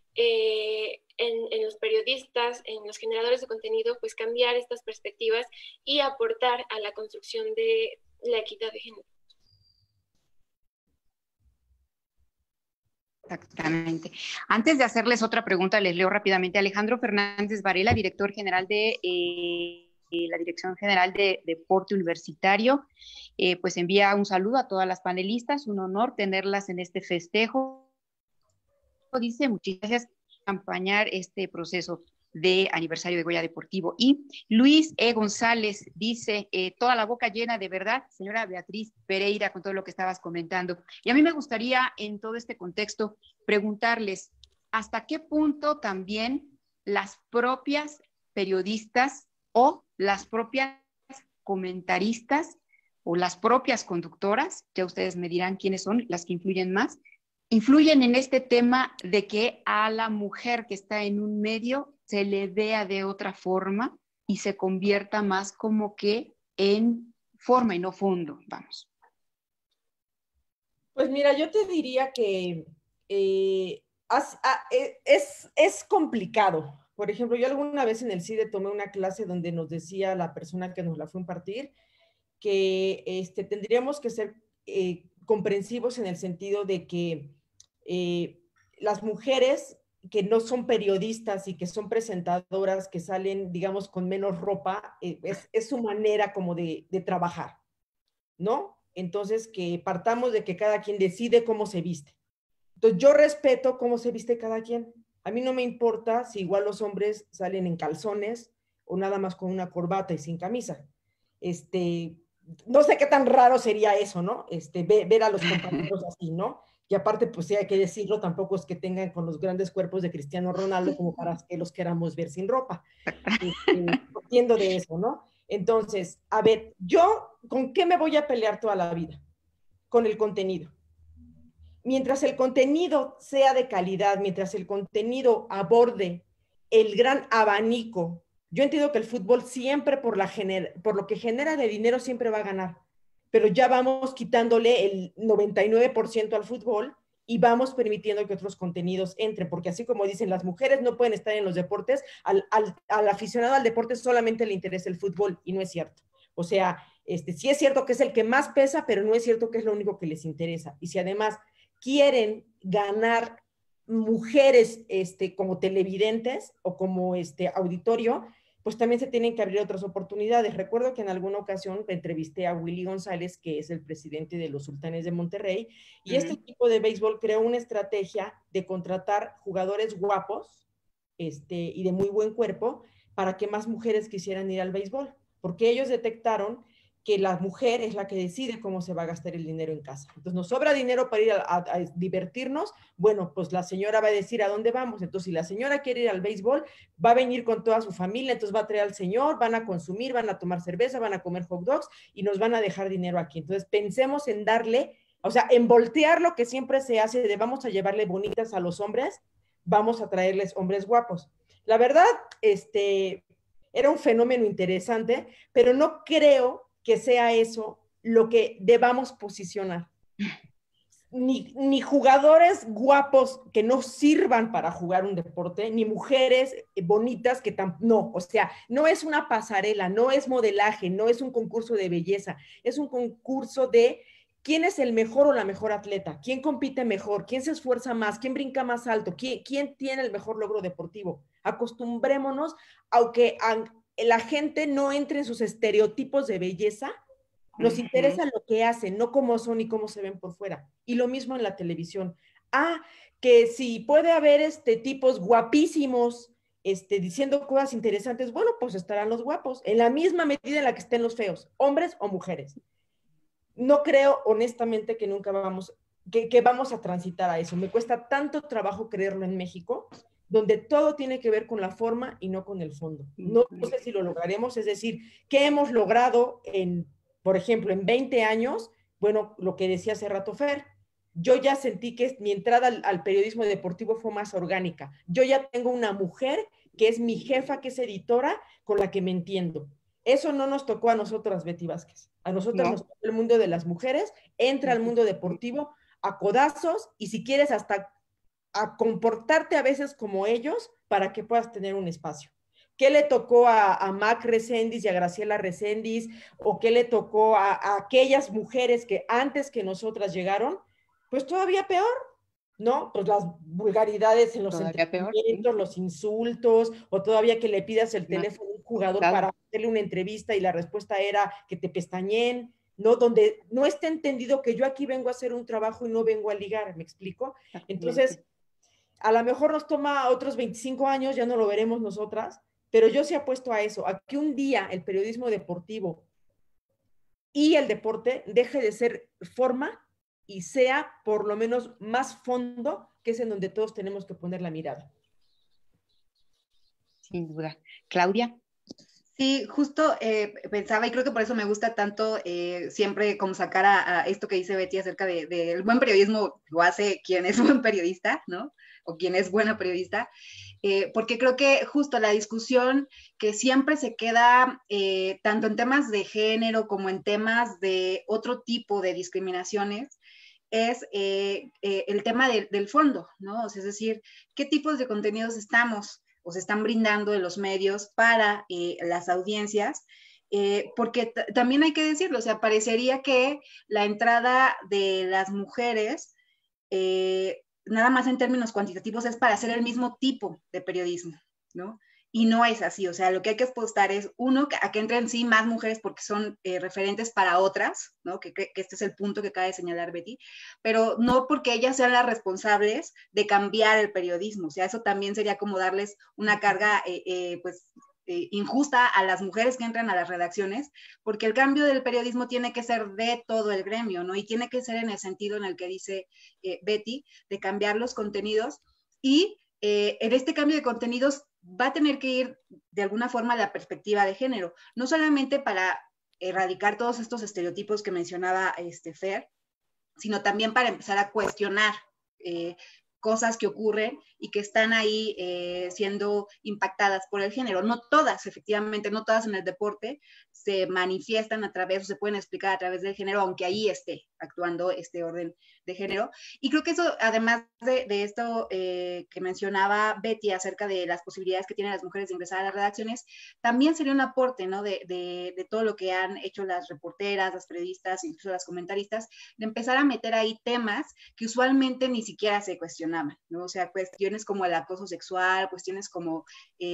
en los periodistas, en los generadores de contenido, pues cambiar estas perspectivas y aportar a la construcción de la equidad de género. Exactamente. Antes de hacerles otra pregunta, les leo rápidamente. Alejandro Fernández Varela, director general de la Dirección General de Deporte Universitario, pues envía un saludo a todas las panelistas, un honor tenerlas en este festejo. Dice, muchas gracias por acompañar este proceso de aniversario de Goya Deportivo. Y Luis E. González dice, toda la boca llena de verdad, señora Beatriz Pereira, con todo lo que estabas comentando. Y a mí me gustaría, en todo este contexto, preguntarles, ¿hasta qué punto también las propias periodistas o las propias comentaristas o las propias conductoras, ya ustedes me dirán quiénes son las que influyen más, influyen en este tema de que a la mujer que está en un medio se le vea de otra forma y se convierta más como que en forma y no fondo, vamos? Pues mira, yo te diría que es complicado. Por ejemplo, yo alguna vez en el CIDE tomé una clase donde nos decía la persona que nos la fue a impartir que tendríamos que ser comprensivos en el sentido de que las mujeres que no son periodistas y que son presentadoras, que salen, digamos, con menos ropa, es su manera como de trabajar, ¿no? Entonces, que partamos de que cada quien decide cómo se viste. Entonces, yo respeto cómo se viste cada quien. A mí no me importa si igual los hombres salen en calzones o nada más con una corbata y sin camisa. No sé qué tan raro sería eso, ¿no? Ver a los compañeros así, ¿no? Y aparte, pues sí hay que decirlo, tampoco es que tengan con los grandes cuerpos de Cristiano Ronaldo como para que los queramos ver sin ropa. Entiendo de eso, ¿no? Entonces, a ver, yo, ¿con qué me voy a pelear toda la vida? Con el contenido. Mientras el contenido sea de calidad, mientras el contenido aborde el gran abanico, yo entiendo que el fútbol siempre por lo que genera de dinero siempre va a ganar, pero ya vamos quitándole el 99% al fútbol y vamos permitiendo que otros contenidos entren, porque así como dicen, las mujeres no pueden estar en los deportes, al aficionado al deporte solamente le interesa el fútbol, y no es cierto. O sea, sí es cierto que es el que más pesa, pero no es cierto que es lo único que les interesa. Y si además quieren ganar mujeres como televidentes o como auditorio, pues también se tienen que abrir otras oportunidades. Recuerdo que en alguna ocasión entrevisté a Willy González, que es el presidente de los Sultanes de Monterrey, y este equipo de béisbol creó una estrategia de contratar jugadores guapos y de muy buen cuerpo para que más mujeres quisieran ir al béisbol, porque ellos detectaron que la mujer es la que decide cómo se va a gastar el dinero en casa. Entonces, nos sobra dinero para ir a divertirnos, bueno, pues la señora va a decir a dónde vamos. Entonces, si la señora quiere ir al béisbol, va a venir con toda su familia, entonces va a traer al señor, van a consumir, van a tomar cerveza, van a comer hot dogs y nos van a dejar dinero aquí. Entonces, pensemos en darle, o sea, en voltear lo que siempre se hace de vamos a llevarle bonitas a los hombres, vamos a traerles hombres guapos. La verdad, era un fenómeno interesante, pero no creo que sea eso lo que debamos posicionar. Ni jugadores guapos que no sirvan para jugar un deporte, ni mujeres bonitas que no, o sea, no es una pasarela, no es modelaje, no es un concurso de belleza, es un concurso de quién es el mejor o la mejor atleta, quién compite mejor, quién se esfuerza más, quién brinca más alto, quién tiene el mejor logro deportivo. Acostumbrémonos, aunque la gente no entre en sus estereotipos de belleza, nos interesa lo que hacen, no cómo son y cómo se ven por fuera. Y lo mismo en la televisión. Que si puede haber tipos guapísimos diciendo cosas interesantes, bueno, pues estarán los guapos, en la misma medida en la que estén los feos, hombres o mujeres. No creo, honestamente, que nunca vamos a transitar a eso. Me cuesta tanto trabajo creerlo en México, donde todo tiene que ver con la forma y no con el fondo. No sé si lo lograremos, es decir, ¿qué hemos logrado por ejemplo, en 20 años? Bueno, lo que decía hace rato Fer, yo ya sentí que mi entrada al periodismo deportivo fue más orgánica. Yo ya tengo una mujer que es mi jefa, que es editora, con la que me entiendo. Eso no nos tocó a nosotras, Betty Vázquez. A nosotras nos tocó el mundo de las mujeres, entra al mundo deportivo a codazos y si quieres hasta a comportarte a veces como ellos para que puedas tener un espacio. ¿Qué le tocó a Mac Reséndiz y a Graciela Reséndiz? ¿O qué le tocó a aquellas mujeres que antes que nosotras llegaron? Pues todavía peor, ¿no? Pues las vulgaridades en los entrenamientos, los insultos, o todavía que le pidas el teléfono a un jugador para hacerle una entrevista y la respuesta era que te pestañeen, ¿no? Donde no está entendido que yo aquí vengo a hacer un trabajo y no vengo a ligar, ¿me explico? Entonces, a lo mejor nos toma otros 25 años, ya no lo veremos nosotras, pero yo sí apuesto a eso, a que un día el periodismo deportivo y el deporte deje de ser forma y sea por lo menos más fondo, que es en donde todos tenemos que poner la mirada. Sin duda. Claudia. Sí, justo pensaba, y creo que por eso me gusta tanto siempre como sacar a esto que dice Betty acerca del buen periodismo, lo hace quien es buen periodista, ¿no? O quien es buena periodista, porque creo que justo la discusión que siempre se queda tanto en temas de género como en temas de otro tipo de discriminaciones, es el tema del fondo, ¿no? O sea, es decir, ¿qué tipos de contenidos estamos o se están brindando en los medios para las audiencias? porque también hay que decirlo, o sea, parecería que la entrada de las mujeres, nada más en términos cuantitativos, es para hacer el mismo tipo de periodismo, ¿no? Y no es así, o sea, lo que hay que apostar es, uno, a que entren sí más mujeres porque son referentes para otras, ¿no? Que este es el punto que acaba de señalar Betty, pero no porque ellas sean las responsables de cambiar el periodismo, o sea, eso también sería como darles una carga, pues, injusta a las mujeres que entran a las redacciones, porque el cambio del periodismo tiene que ser de todo el gremio, ¿no? Y tiene que ser en el sentido en el que dice Betty, de cambiar los contenidos y en este cambio de contenidos va a tener que ir de alguna forma la perspectiva de género, no solamente para erradicar todos estos estereotipos que mencionaba Fer, sino también para empezar a cuestionar cosas que ocurren y que están ahí siendo impactadas por el género. No todas, efectivamente, no todas en el deporte se manifiestan a través, o se pueden explicar a través del género, aunque ahí esté actuando este orden de género. Y creo que eso, además de esto que mencionaba Betty acerca de las posibilidades que tienen las mujeres de ingresar a las redacciones, también sería un aporte, ¿no? de todo lo que han hecho las reporteras, las periodistas, incluso las comentaristas, de empezar a meter ahí temas que usualmente ni siquiera se cuestionaban, ¿no? O sea, cuestiones como el acoso sexual, cuestiones como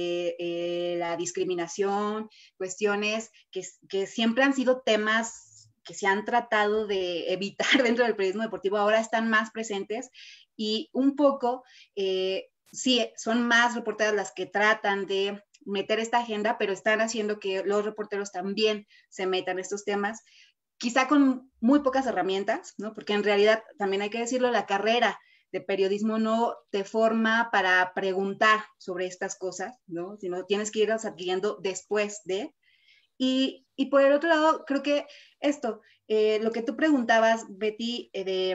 la discriminación, cuestiones que siempre han sido temas que se han tratado de evitar dentro del periodismo deportivo, ahora están más presentes y un poco, sí, son más reporteras las que tratan de meter esta agenda, pero están haciendo que los reporteros también se metan estos temas, quizá con muy pocas herramientas, ¿no? Porque en realidad, también hay que decirlo, la carrera de periodismo no te forma para preguntar sobre estas cosas, ¿no? Sino tienes que irlas adquiriendo después de. Y por el otro lado, creo que esto, lo que tú preguntabas, Betty,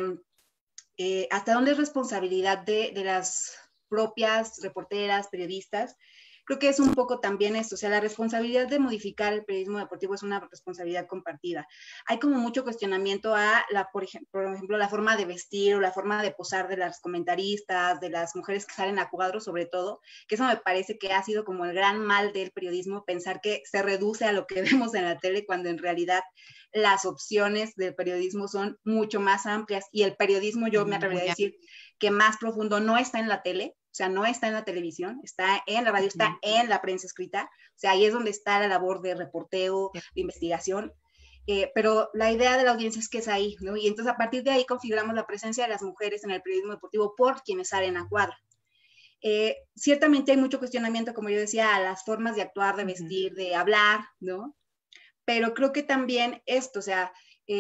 hasta dónde es responsabilidad de las propias reporteras, periodistas, creo que es un poco también esto, o sea, la responsabilidad de modificar el periodismo deportivo es una responsabilidad compartida. Hay como mucho cuestionamiento a, por ejemplo, la forma de vestir o la forma de posar de las comentaristas, de las mujeres que salen a cuadro sobre todo, que eso me parece que ha sido como el gran mal del periodismo, pensar que se reduce a lo que vemos en la tele, cuando en realidad las opciones del periodismo son mucho más amplias, y el periodismo, yo me atrevería a decir que más profundo, no está en la tele, o sea, no está en la televisión, está en la radio, está en la prensa escrita, o sea, ahí es donde está la labor de reporteo, de investigación, pero la idea de la audiencia es que es ahí, ¿no? Y entonces a partir de ahí configuramos la presencia de las mujeres en el periodismo deportivo por quienes salen a cuadro. Ciertamente hay mucho cuestionamiento, como yo decía, a las formas de actuar, de vestir, de hablar, ¿no? Pero creo que también esto, o sea,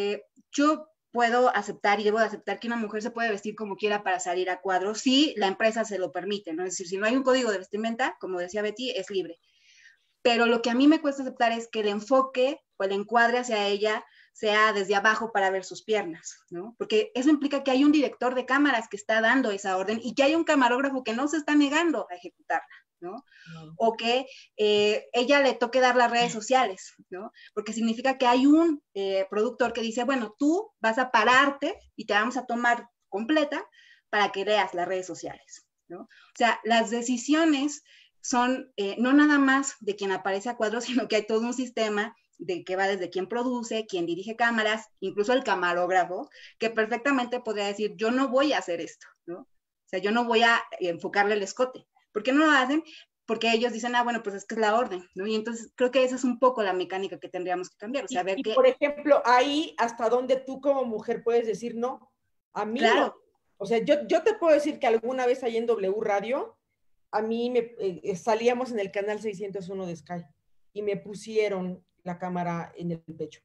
yo puedo aceptar y debo de aceptar que una mujer se puede vestir como quiera para salir a cuadro si la empresa se lo permite, ¿no? Es decir, si no hay un código de vestimenta, como decía Betty, es libre. Pero lo que a mí me cuesta aceptar es que el enfoque o el encuadre hacia ella sea desde abajo para ver sus piernas, ¿no? Porque eso implica que hay un director de cámaras que está dando esa orden y que hay un camarógrafo que no se está negando a ejecutarla, ¿no? O que ella le toque dar las redes sociales, ¿no? Porque significa que hay un productor que dice, bueno, tú vas a pararte y te vamos a tomar completa para que veas las redes sociales, ¿no? O sea, las decisiones son no nada más de quien aparece a cuadro, sino que hay todo un sistema de que va desde quien produce, quien dirige cámaras, incluso el camarógrafo, que perfectamente podría decir, yo no voy a hacer esto, ¿no? O sea, yo no voy a enfocarle el escote. ¿Por qué no lo hacen? Porque ellos dicen, ah, bueno, pues es que es la orden, ¿no? Y entonces creo que esa es un poco la mecánica que tendríamos que cambiar, o sea, ver que... por ejemplo, ahí, ¿hasta dónde tú como mujer puedes decir no? A mí claro. No. O sea, yo te puedo decir que alguna vez ahí en W Radio, a mí salíamos en el canal 601 de Sky y me pusieron la cámara en el pecho.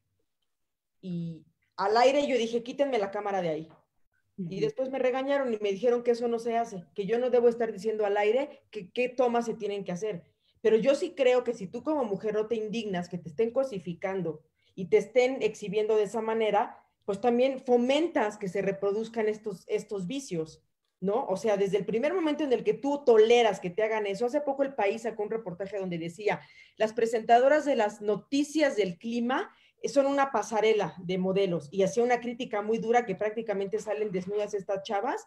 Y al aire yo dije, quítenme la cámara de ahí. Y después me regañaron y me dijeron que eso no se hace, que yo no debo estar diciendo al aire qué tomas se tienen que hacer. Pero yo sí creo que si tú como mujer no te indignas que te estén cosificando y te estén exhibiendo de esa manera, pues también fomentas que se reproduzcan estos vicios, ¿no? O sea, desde el primer momento en el que tú toleras que te hagan eso, hace poco El País sacó un reportaje donde decía, las presentadoras de las noticias del clima son una pasarela de modelos, y hacía una crítica muy dura que prácticamente salen desnudas estas chavas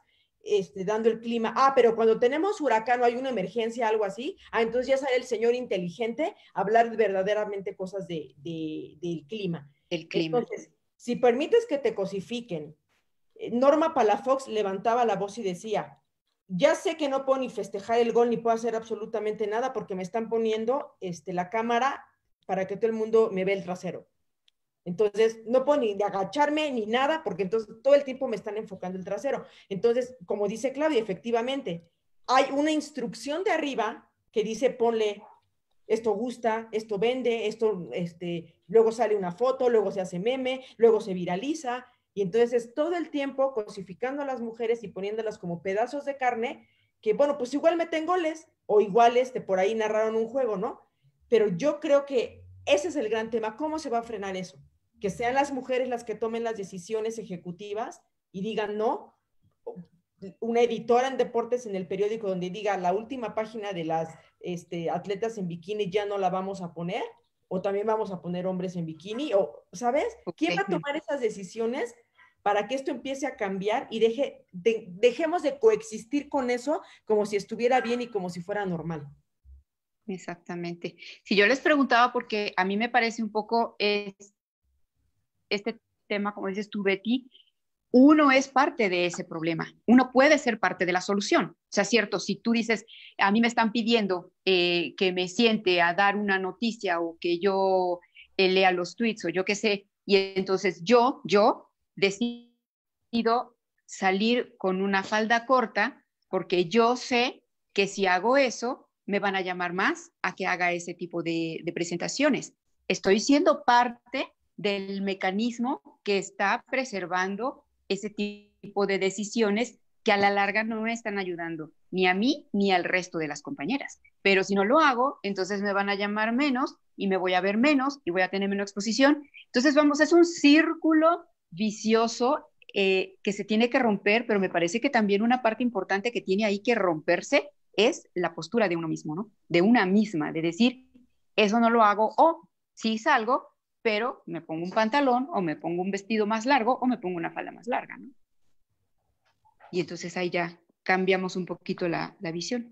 dando el clima. Pero cuando tenemos huracán o hay una emergencia, algo así, entonces ya sale el señor inteligente a hablar verdaderamente cosas del clima. El clima. Entonces, si permites que te cosifiquen, Norma Palafox levantaba la voz y decía, ya sé que no puedo ni festejar el gol ni puedo hacer absolutamente nada porque me están poniendo la cámara para que todo el mundo me vea el trasero. Entonces, no puedo ni agacharme ni nada porque entonces todo el tiempo me están enfocando el trasero. Entonces, como dice Claudia, efectivamente, hay una instrucción de arriba que dice ponle esto gusta, esto vende, esto, luego sale una foto, luego se hace meme, luego se viraliza, y entonces es todo el tiempo cosificando a las mujeres y poniéndolas como pedazos de carne, que bueno, pues igual meten goles, o igual por ahí narraron un juego, ¿no? Pero yo creo que ese es el gran tema, ¿cómo se va a frenar eso? Que sean las mujeres las que tomen las decisiones ejecutivas y digan no, una editora en deportes en el periódico donde diga la última página de las atletas en bikini ya no la vamos a poner, o también vamos a poner hombres en bikini, o, ¿sabes? Okay. ¿Quién va a tomar esas decisiones para que esto empiece a cambiar y dejemos de coexistir con eso como si estuviera bien y como si fuera normal? Exactamente. Si yo les preguntaba, porque a mí me parece un poco este tema, como dices tú, Betty, uno es parte de ese problema, uno puede ser parte de la solución. O sea, cierto, si tú dices, a mí me están pidiendo que me siente a dar una noticia o que yo lea los tweets o yo qué sé, y entonces yo decido salir con una falda corta porque yo sé que si hago eso me van a llamar más a que haga ese tipo de presentaciones. Estoy siendo parte del mecanismo que está preservando ese tipo de decisiones que a la larga no me están ayudando ni a mí ni al resto de las compañeras. Pero si no lo hago, entonces me van a llamar menos y me voy a ver menos y voy a tener menos exposición. Entonces, vamos, es un círculo vicioso que se tiene que romper, pero me parece que también una parte importante que tiene ahí que romperse es la postura de uno mismo, ¿no? De una misma, de decir, eso no lo hago, o sí salgo, pero me pongo un pantalón, o me pongo un vestido más largo, o me pongo una falda más larga, ¿no? Y entonces ahí ya cambiamos un poquito la visión.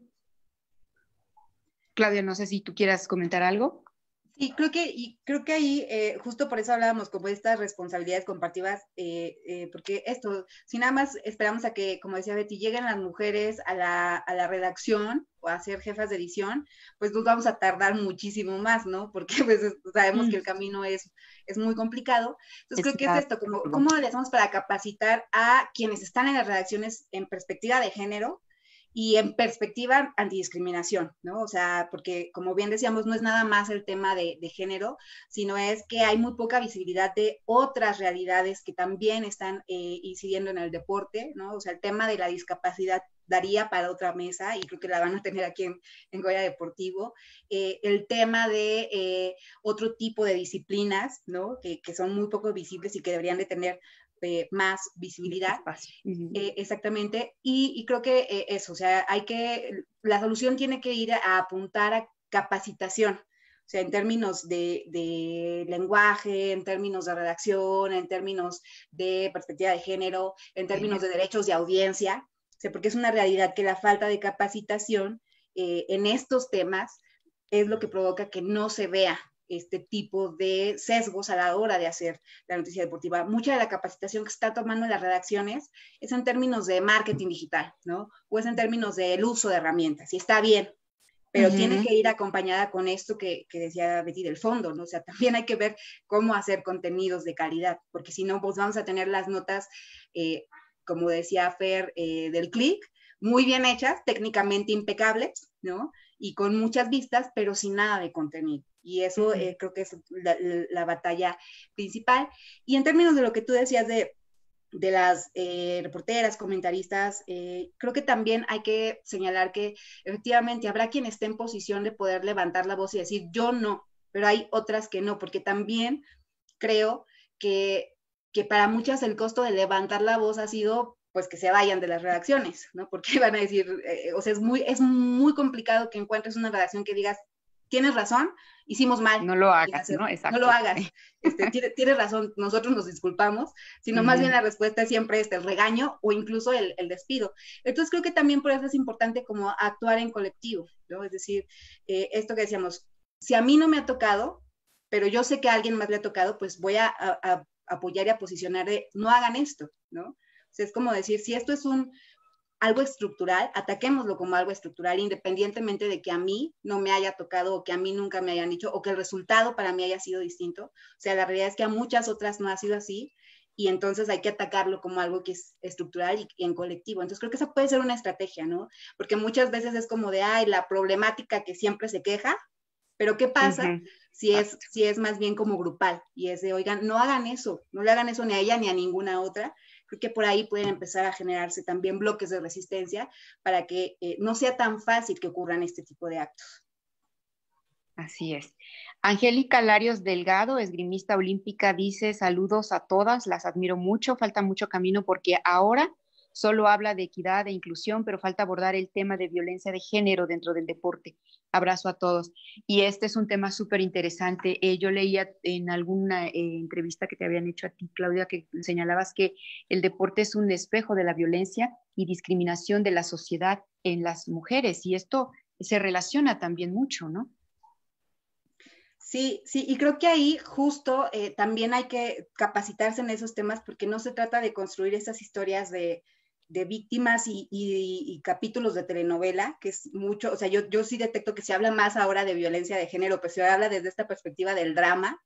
Claudia, no sé si tú quieras comentar algo. Sí, creo que ahí, justo por eso hablábamos como de estas responsabilidades compartidas, porque esto, si nada más esperamos a que, como decía Betty, lleguen las mujeres a la redacción o a ser jefas de edición, pues nos vamos a tardar muchísimo más, ¿no? Porque pues sabemos que el camino es muy complicado. Entonces creo que es esto, ¿cómo le hacemos para capacitar a quienes están en las redacciones en perspectiva de género? Y en perspectiva antidiscriminación, ¿no? O sea, porque como bien decíamos, no es nada más el tema de género, sino es que hay muy poca visibilidad de otras realidades que también están incidiendo en el deporte, ¿no? O sea, el tema de la discapacidad daría para otra mesa y creo que la van a tener aquí en Goya Deportivo. El tema de otro tipo de disciplinas, ¿no? Que son muy poco visibles y que deberían de tener más visibilidad. Exactamente. Y creo que eso, o sea, la solución tiene que ir a apuntar a capacitación. O sea, en términos de lenguaje, en términos de redacción, en términos de perspectiva de género, en términos de derechos de audiencia, o sea, porque es una realidad que la falta de capacitación en estos temas es lo que provoca que no se vea este tipo de sesgos a la hora de hacer la noticia deportiva. Mucha de la capacitación que está tomando en las redacciones es en términos de marketing digital, ¿no? O es en términos del uso de herramientas, y está bien, pero tiene que ir acompañada con esto que decía Betty del fondo, ¿no? O sea, también hay que ver cómo hacer contenidos de calidad, porque si no, pues vamos a tener las notas, como decía Fer, del click, muy bien hechas, técnicamente impecables, ¿no? Y con muchas vistas, pero sin nada de contenido. Y eso creo que es la batalla principal. Y en términos de lo que tú decías de las reporteras, comentaristas, creo que también hay que señalar que efectivamente habrá quien esté en posición de poder levantar la voz y decir, yo no, pero hay otras que no, porque también creo que para muchas el costo de levantar la voz ha sido pues que se vayan de las redacciones, ¿no? Porque van a decir, o sea, es muy complicado que encuentres una redacción que digas, tienes razón, hicimos mal. No lo hagas, ¿no? Exacto. No lo hagas, tienes razón, nosotros nos disculpamos, sino más bien la respuesta siempre es el regaño o incluso el despido. Entonces creo que también por eso es importante como actuar en colectivo, ¿no? Es decir, esto que decíamos, si a mí no me ha tocado, pero yo sé que a alguien más le ha tocado, pues voy a apoyar y a posicionar de no hagan esto, ¿no? O sea, es como decir, si esto es algo estructural, ataquémoslo como algo estructural, independientemente de que a mí no me haya tocado o que a mí nunca me hayan dicho o que el resultado para mí haya sido distinto. O sea, la realidad es que a muchas otras no ha sido así y entonces hay que atacarlo como algo que es estructural y en colectivo. Entonces creo que esa puede ser una estrategia, ¿no? Porque muchas veces es como de, ay, la problemática que siempre se queja, pero ¿qué pasa si es más bien como grupal? Y es de, oigan, no hagan eso, no le hagan eso ni a ella ni a ninguna otra. Creo que por ahí pueden empezar a generarse también bloques de resistencia para que no sea tan fácil que ocurran este tipo de actos. Así es. Angélica Larios Delgado, esgrimista olímpica, dice: saludos a todas, las admiro mucho, falta mucho camino porque ahora solo habla de equidad e inclusión, pero falta abordar el tema de violencia de género dentro del deporte. Abrazo a todos. Y este es un tema súper interesante. Yo leía en alguna entrevista que te habían hecho a ti, Claudia, que señalabas que el deporte es un espejo de la violencia y discriminación de la sociedad en las mujeres, y esto se relaciona también mucho, ¿no? Sí, y creo que ahí justo también hay que capacitarse en esos temas porque no se trata de construir esas historias de víctimas y capítulos de telenovela, que es mucho, o sea, yo sí detecto que se habla más ahora de violencia de género, pero se habla desde esta perspectiva del drama,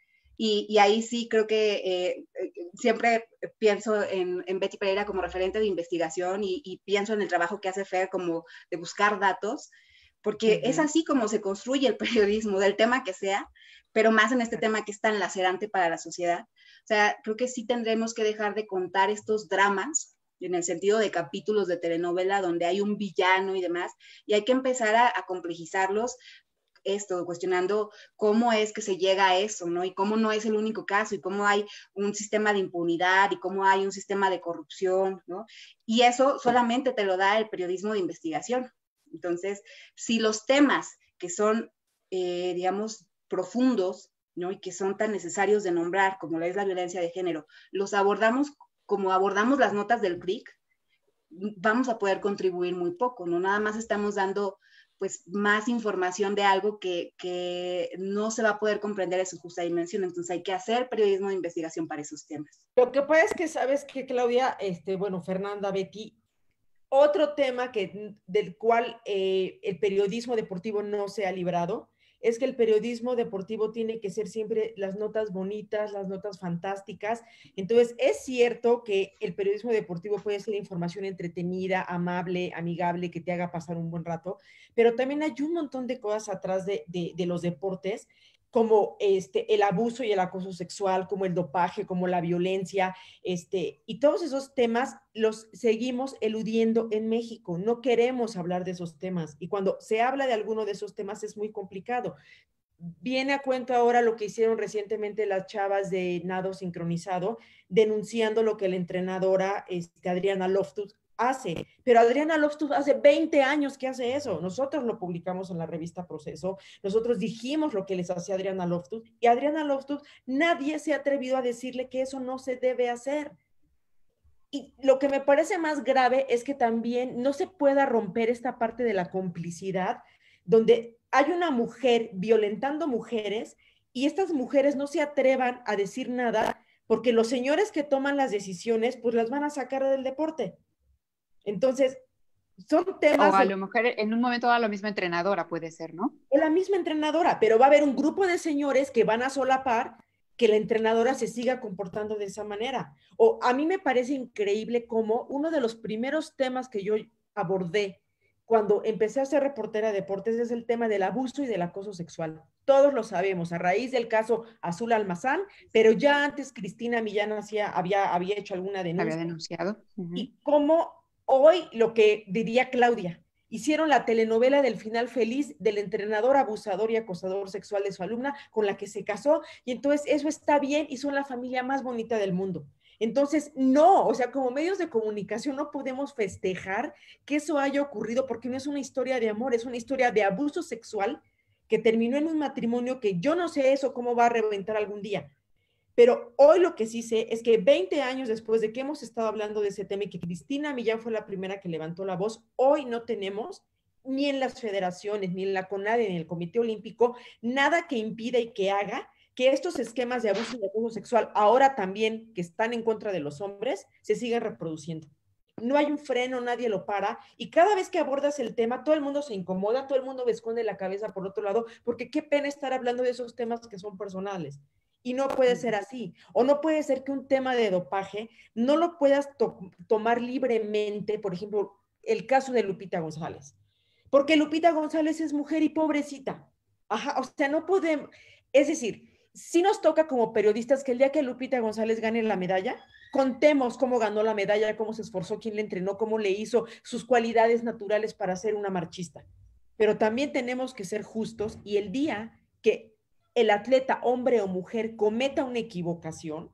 y ahí sí creo que siempre pienso en Betty Pereira como referente de investigación y pienso en el trabajo que hace Fer como de buscar datos, porque es así como se construye el periodismo, del tema que sea, pero más en este tema que es tan lacerante para la sociedad. O sea, creo que sí tendremos que dejar de contar estos dramas en el sentido de capítulos de telenovela donde hay un villano y demás, y hay que empezar a complejizarlos, cuestionando cómo es que se llega a eso, ¿no? Y cómo no es el único caso, y cómo hay un sistema de impunidad, y cómo hay un sistema de corrupción, ¿no? Y eso solamente te lo da el periodismo de investigación. Entonces, si los temas que son, digamos, profundos, ¿no? Y que son tan necesarios de nombrar, como es la violencia de género, los abordamos como abordamos las notas del CRIC, vamos a poder contribuir muy poco, ¿no? Nada más estamos dando pues más información de algo que no se va a poder comprender en su justa dimensión. Entonces hay que hacer periodismo de investigación para esos temas. Lo que pasa es que, ¿sabes qué, Claudia? Bueno, Fernanda, Betty, otro tema del cual el periodismo deportivo no se ha librado es que el periodismo deportivo tiene que ser siempre las notas bonitas, las notas fantásticas. Entonces, es cierto que el periodismo deportivo puede ser información entretenida, amable, amigable, que te haga pasar un buen rato, pero también hay un montón de cosas atrás de los deportes, como el abuso y el acoso sexual, como el dopaje, como la violencia, y todos esos temas los seguimos eludiendo en México. No queremos hablar de esos temas, y cuando se habla de alguno de esos temas es muy complicado. Viene a cuento ahora lo que hicieron recientemente las chavas de nado sincronizado, denunciando lo que la entrenadora Adriana Loftus hace, pero Adriana Loftus hace 20 años que hace eso. Nosotros lo publicamos en la revista Proceso, nosotros dijimos lo que les hacía Adriana Loftus, y Adriana Loftus, nadie se ha atrevido a decirle que eso no se debe hacer. Y lo que me parece más grave es que también no se pueda romper esta parte de la complicidad, donde hay una mujer violentando mujeres y estas mujeres no se atrevan a decir nada porque los señores que toman las decisiones pues las van a sacar del deporte. Entonces, son temas... O a lo mejor en un momento a la misma entrenadora puede ser, ¿no? O la misma entrenadora, pero va a haber un grupo de señores que van a solapar que la entrenadora se siga comportando de esa manera. O a mí me parece increíble cómo uno de los primeros temas que yo abordé cuando empecé a ser reportera de deportes es el tema del abuso y del acoso sexual. Todos lo sabemos, a raíz del caso Azul Almazán, pero ya antes Cristina Millán había hecho alguna denuncia. Había denunciado. Y cómo hoy, lo que diría Claudia, hicieron la telenovela del final feliz del entrenador abusador y acosador sexual de su alumna con la que se casó, y entonces eso está bien y son la familia más bonita del mundo. Entonces, no, o sea, como medios de comunicación no podemos festejar que eso haya ocurrido porque no es una historia de amor, es una historia de abuso sexual que terminó en un matrimonio que yo no sé eso cómo va a reventar algún día. Pero hoy lo que sí sé es que 20 años después de que hemos estado hablando de ese tema y que Cristina Millán fue la primera que levantó la voz, hoy no tenemos ni en las federaciones, ni en la CONADE, ni en el Comité Olímpico, nada que impida y que haga que estos esquemas de abuso y de abuso sexual, ahora también que están en contra de los hombres, se sigan reproduciendo. No hay un freno, nadie lo para, y cada vez que abordas el tema, todo el mundo se incomoda, todo el mundo esconde la cabeza por otro lado, porque qué pena estar hablando de esos temas que son personales. Y no puede ser así. O no puede ser que un tema de dopaje no lo puedas tomar libremente, por ejemplo, el caso de Lupita González. Porque Lupita González es mujer y pobrecita. Ajá, o sea, no podemos, es decir, sí nos toca como periodistas que el día que Lupita González gane la medalla, contemos cómo ganó la medalla, cómo se esforzó, quién le entrenó, cómo le hizo, sus cualidades naturales para ser una marchista. Pero también tenemos que ser justos y el día que el atleta, hombre o mujer, cometa una equivocación,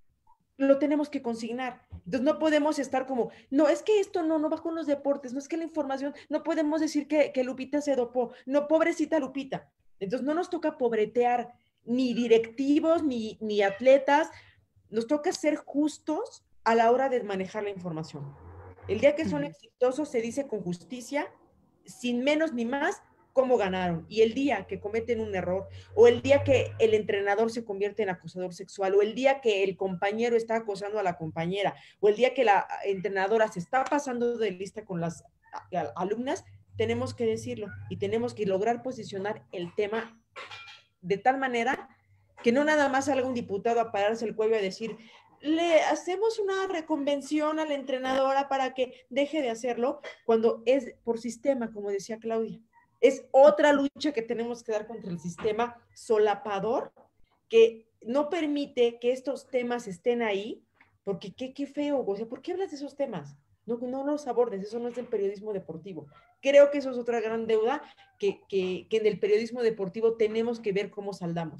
lo tenemos que consignar. Entonces no podemos estar como, no, es que esto no va con los deportes, no es que la información, no podemos decir que Lupita se dopó, no, pobrecita Lupita. Entonces no nos toca pobretear ni directivos, ni atletas, nos toca ser justos a la hora de manejar la información. El día que son exitosos se dice con justicia, sin menos ni más, cómo ganaron. Y el día que cometen un error, o el día que el entrenador se convierte en acosador sexual, o el día que el compañero está acosando a la compañera, o el día que la entrenadora se está pasando de lista con las alumnas, tenemos que decirlo y tenemos que lograr posicionar el tema de tal manera que no nada más salga un diputado a pararse el cuello a decir, le hacemos una reconvención a la entrenadora para que deje de hacerlo, cuando es por sistema, como decía Claudia. Es otra lucha que tenemos que dar contra el sistema solapador que no permite que estos temas estén ahí, porque qué feo, o sea, ¿por qué hablas de esos temas? No los abordes, eso no es del periodismo deportivo. Creo que eso es otra gran deuda que en el periodismo deportivo tenemos que ver cómo saldamos.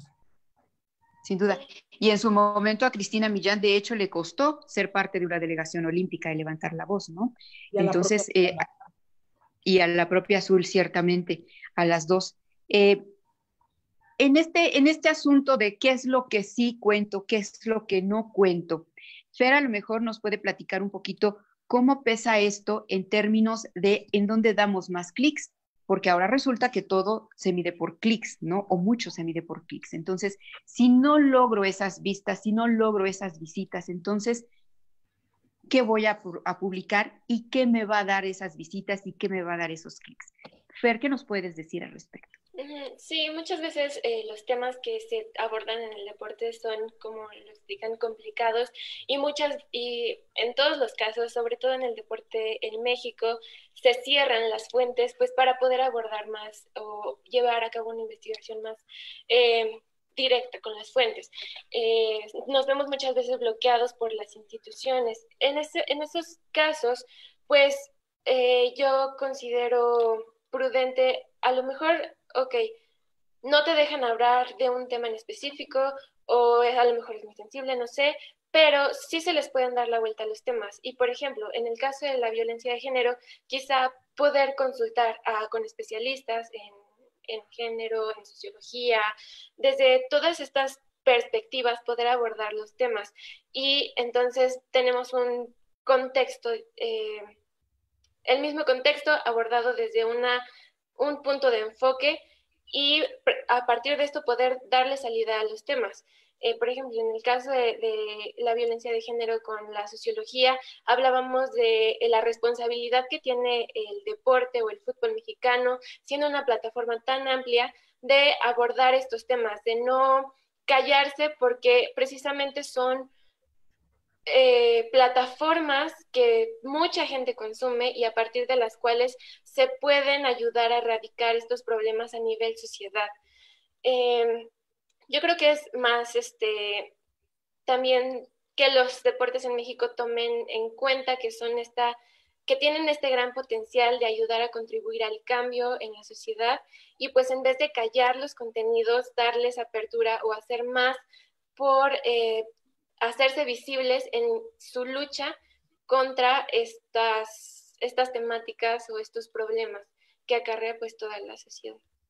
Sin duda. Y en su momento a Cristina Millán, de hecho, le costó ser parte de una delegación olímpica y levantar la voz, ¿no? Y a Entonces, y a la propia Azul, ciertamente, a las dos. En este asunto de qué es lo que sí cuento, qué es lo que no cuento, Fer a lo mejor nos puede platicar un poquito cómo pesa esto en términos de en dónde damos más clics, porque ahora resulta que todo se mide por clics, ¿no? O mucho se mide por clics. Entonces, si no logro esas vistas, si no logro esas visitas, entonces, ¿qué voy a publicar y qué me va a dar esas visitas y qué me va a dar esos clics? Fer, ¿qué nos puedes decir al respecto? Sí, muchas veces los temas que se abordan en el deporte son, como lo explican, complicados y en todos los casos, sobre todo en el deporte en México, se cierran las fuentes pues para poder abordar más o llevar a cabo una investigación más directa con las fuentes. Nos vemos muchas veces bloqueados por las instituciones. En esos casos, pues yo considero prudente, a lo mejor, ok, no te dejan hablar de un tema en específico o a lo mejor es muy sensible, no sé, pero sí se les pueden dar la vuelta a los temas. Y por ejemplo, en el caso de la violencia de género, quizá poder consultar con especialistas en género, en sociología, desde todas estas perspectivas poder abordar los temas. Y entonces tenemos un contexto el mismo contexto abordado desde un punto de enfoque y a partir de esto poder darle salida a los temas. Por ejemplo, en el caso de la violencia de género con la sociología, hablábamos de la responsabilidad que tiene el deporte o el fútbol mexicano, siendo una plataforma tan amplia, de abordar estos temas, de no callarse porque precisamente son plataformas que mucha gente consume y a partir de las cuales se pueden ayudar a erradicar estos problemas a nivel sociedad. Yo creo que es más también que los deportes en México tomen en cuenta que que tienen este gran potencial de ayudar a contribuir al cambio en la sociedad y pues en vez de callar los contenidos, darles apertura o hacer más por hacerse visibles en su lucha contra estas temáticas o estos problemas que acarrea pues toda la sociedad.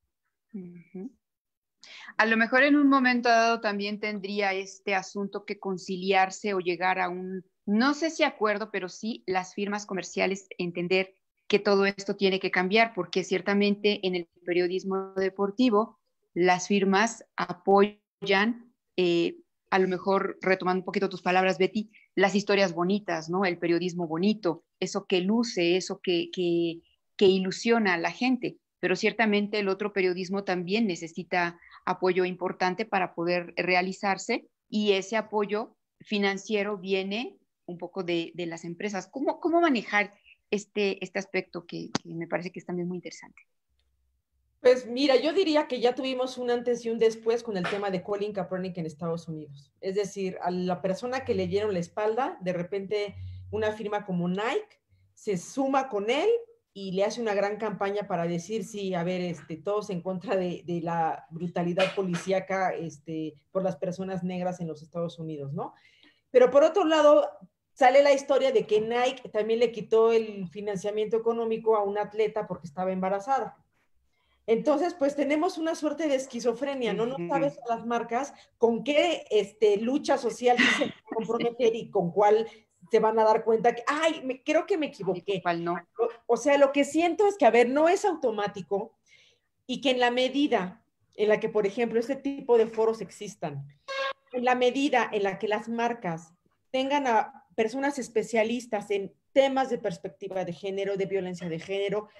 Ujú. A lo mejor en un momento dado también tendría este asunto que conciliarse o llegar a un, no sé si acuerdo, pero sí las firmas comerciales entender que todo esto tiene que cambiar, porque ciertamente en el periodismo deportivo las firmas apoyan, a lo mejor retomando un poquito tus palabras, Betty, las historias bonitas, ¿no? El periodismo bonito, eso que luce, eso que ilusiona a la gente, pero ciertamente el otro periodismo también necesita apoyo importante para poder realizarse y ese apoyo financiero viene un poco de las empresas. ¿Cómo manejar este aspecto que me parece que es también muy interesante? Pues mira, yo diría que ya tuvimos un antes y un después con el tema de Colin Kaepernick en Estados Unidos. Es decir, a la persona que le dieron la espalda, de repente una firma como Nike se suma con él y le hace una gran campaña para decir, sí, a ver, todos en contra de la brutalidad policíaca por las personas negras en los Estados Unidos, ¿no? Pero por otro lado, sale la historia de que Nike también le quitó el financiamiento económico a una atleta porque estaba embarazada. Entonces, pues tenemos una suerte de esquizofrenia, ¿no? No sabes a las marcas con qué lucha social se van a comprometer y con cuál se van a dar cuenta que, ay, creo que me equivoqué. ¿Cuál no? O sea, lo que siento es que, a ver, no es automático y que en la medida en la que, por ejemplo, este tipo de foros existan, en la medida en la que las marcas tengan a personas especialistas en temas de perspectiva de género, de violencia de género,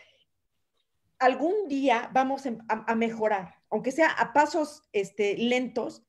algún día vamos a mejorar, aunque sea a pasos lentos.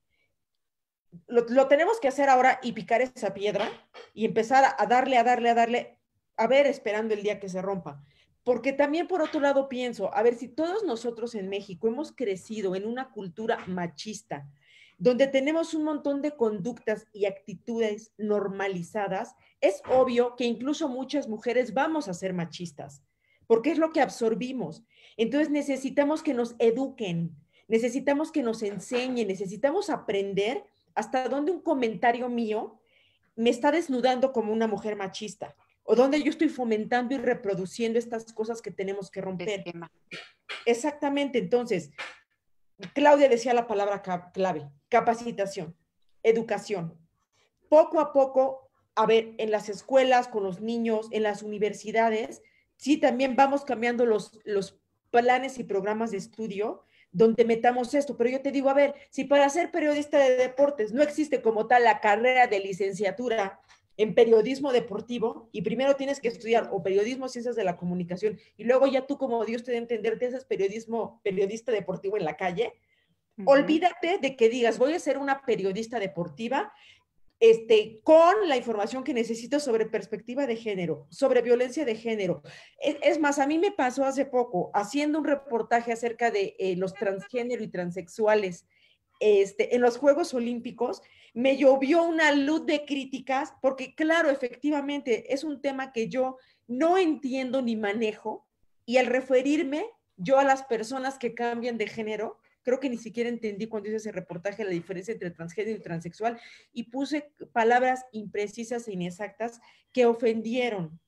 Lo tenemos que hacer ahora y picar esa piedra y empezar a darle, a ver, esperando el día que se rompa. Porque también por otro lado pienso, a ver, si todos nosotros en México hemos crecido en una cultura machista, donde tenemos un montón de conductas y actitudes normalizadas, es obvio que incluso muchas mujeres vamos a ser machistas, porque es lo que absorbimos. Entonces necesitamos que nos eduquen, necesitamos que nos enseñen, necesitamos aprender hasta dónde un comentario mío me está desnudando como una mujer machista, o donde yo estoy fomentando y reproduciendo estas cosas que tenemos que romper. Exactamente, entonces, Claudia decía la palabra clave, capacitación, educación. Poco a poco, a ver, en las escuelas, con los niños, en las universidades, sí, también vamos cambiando los planes y programas de estudio donde metamos esto, pero yo te digo, a ver, si para ser periodista de deportes no existe como tal la carrera de licenciatura en periodismo deportivo, y primero tienes que estudiar o periodismo, ciencias de la comunicación, y luego ya tú, como Dios te dé a entender, te haces periodista deportivo en la calle, olvídate de que digas, voy a ser una periodista deportiva con la información que necesito sobre perspectiva de género, sobre violencia de género. Es más, a mí me pasó hace poco haciendo un reportaje acerca de los transgénero y transexuales en los Juegos Olímpicos, me llovió una luz de críticas, porque claro, efectivamente, es un tema que yo no entiendo ni manejo, y al referirme yo a las personas que cambian de género, creo que ni siquiera entendí cuando hice ese reportaje la diferencia entre transgénero y transexual, y puse palabras imprecisas e inexactas que ofendieron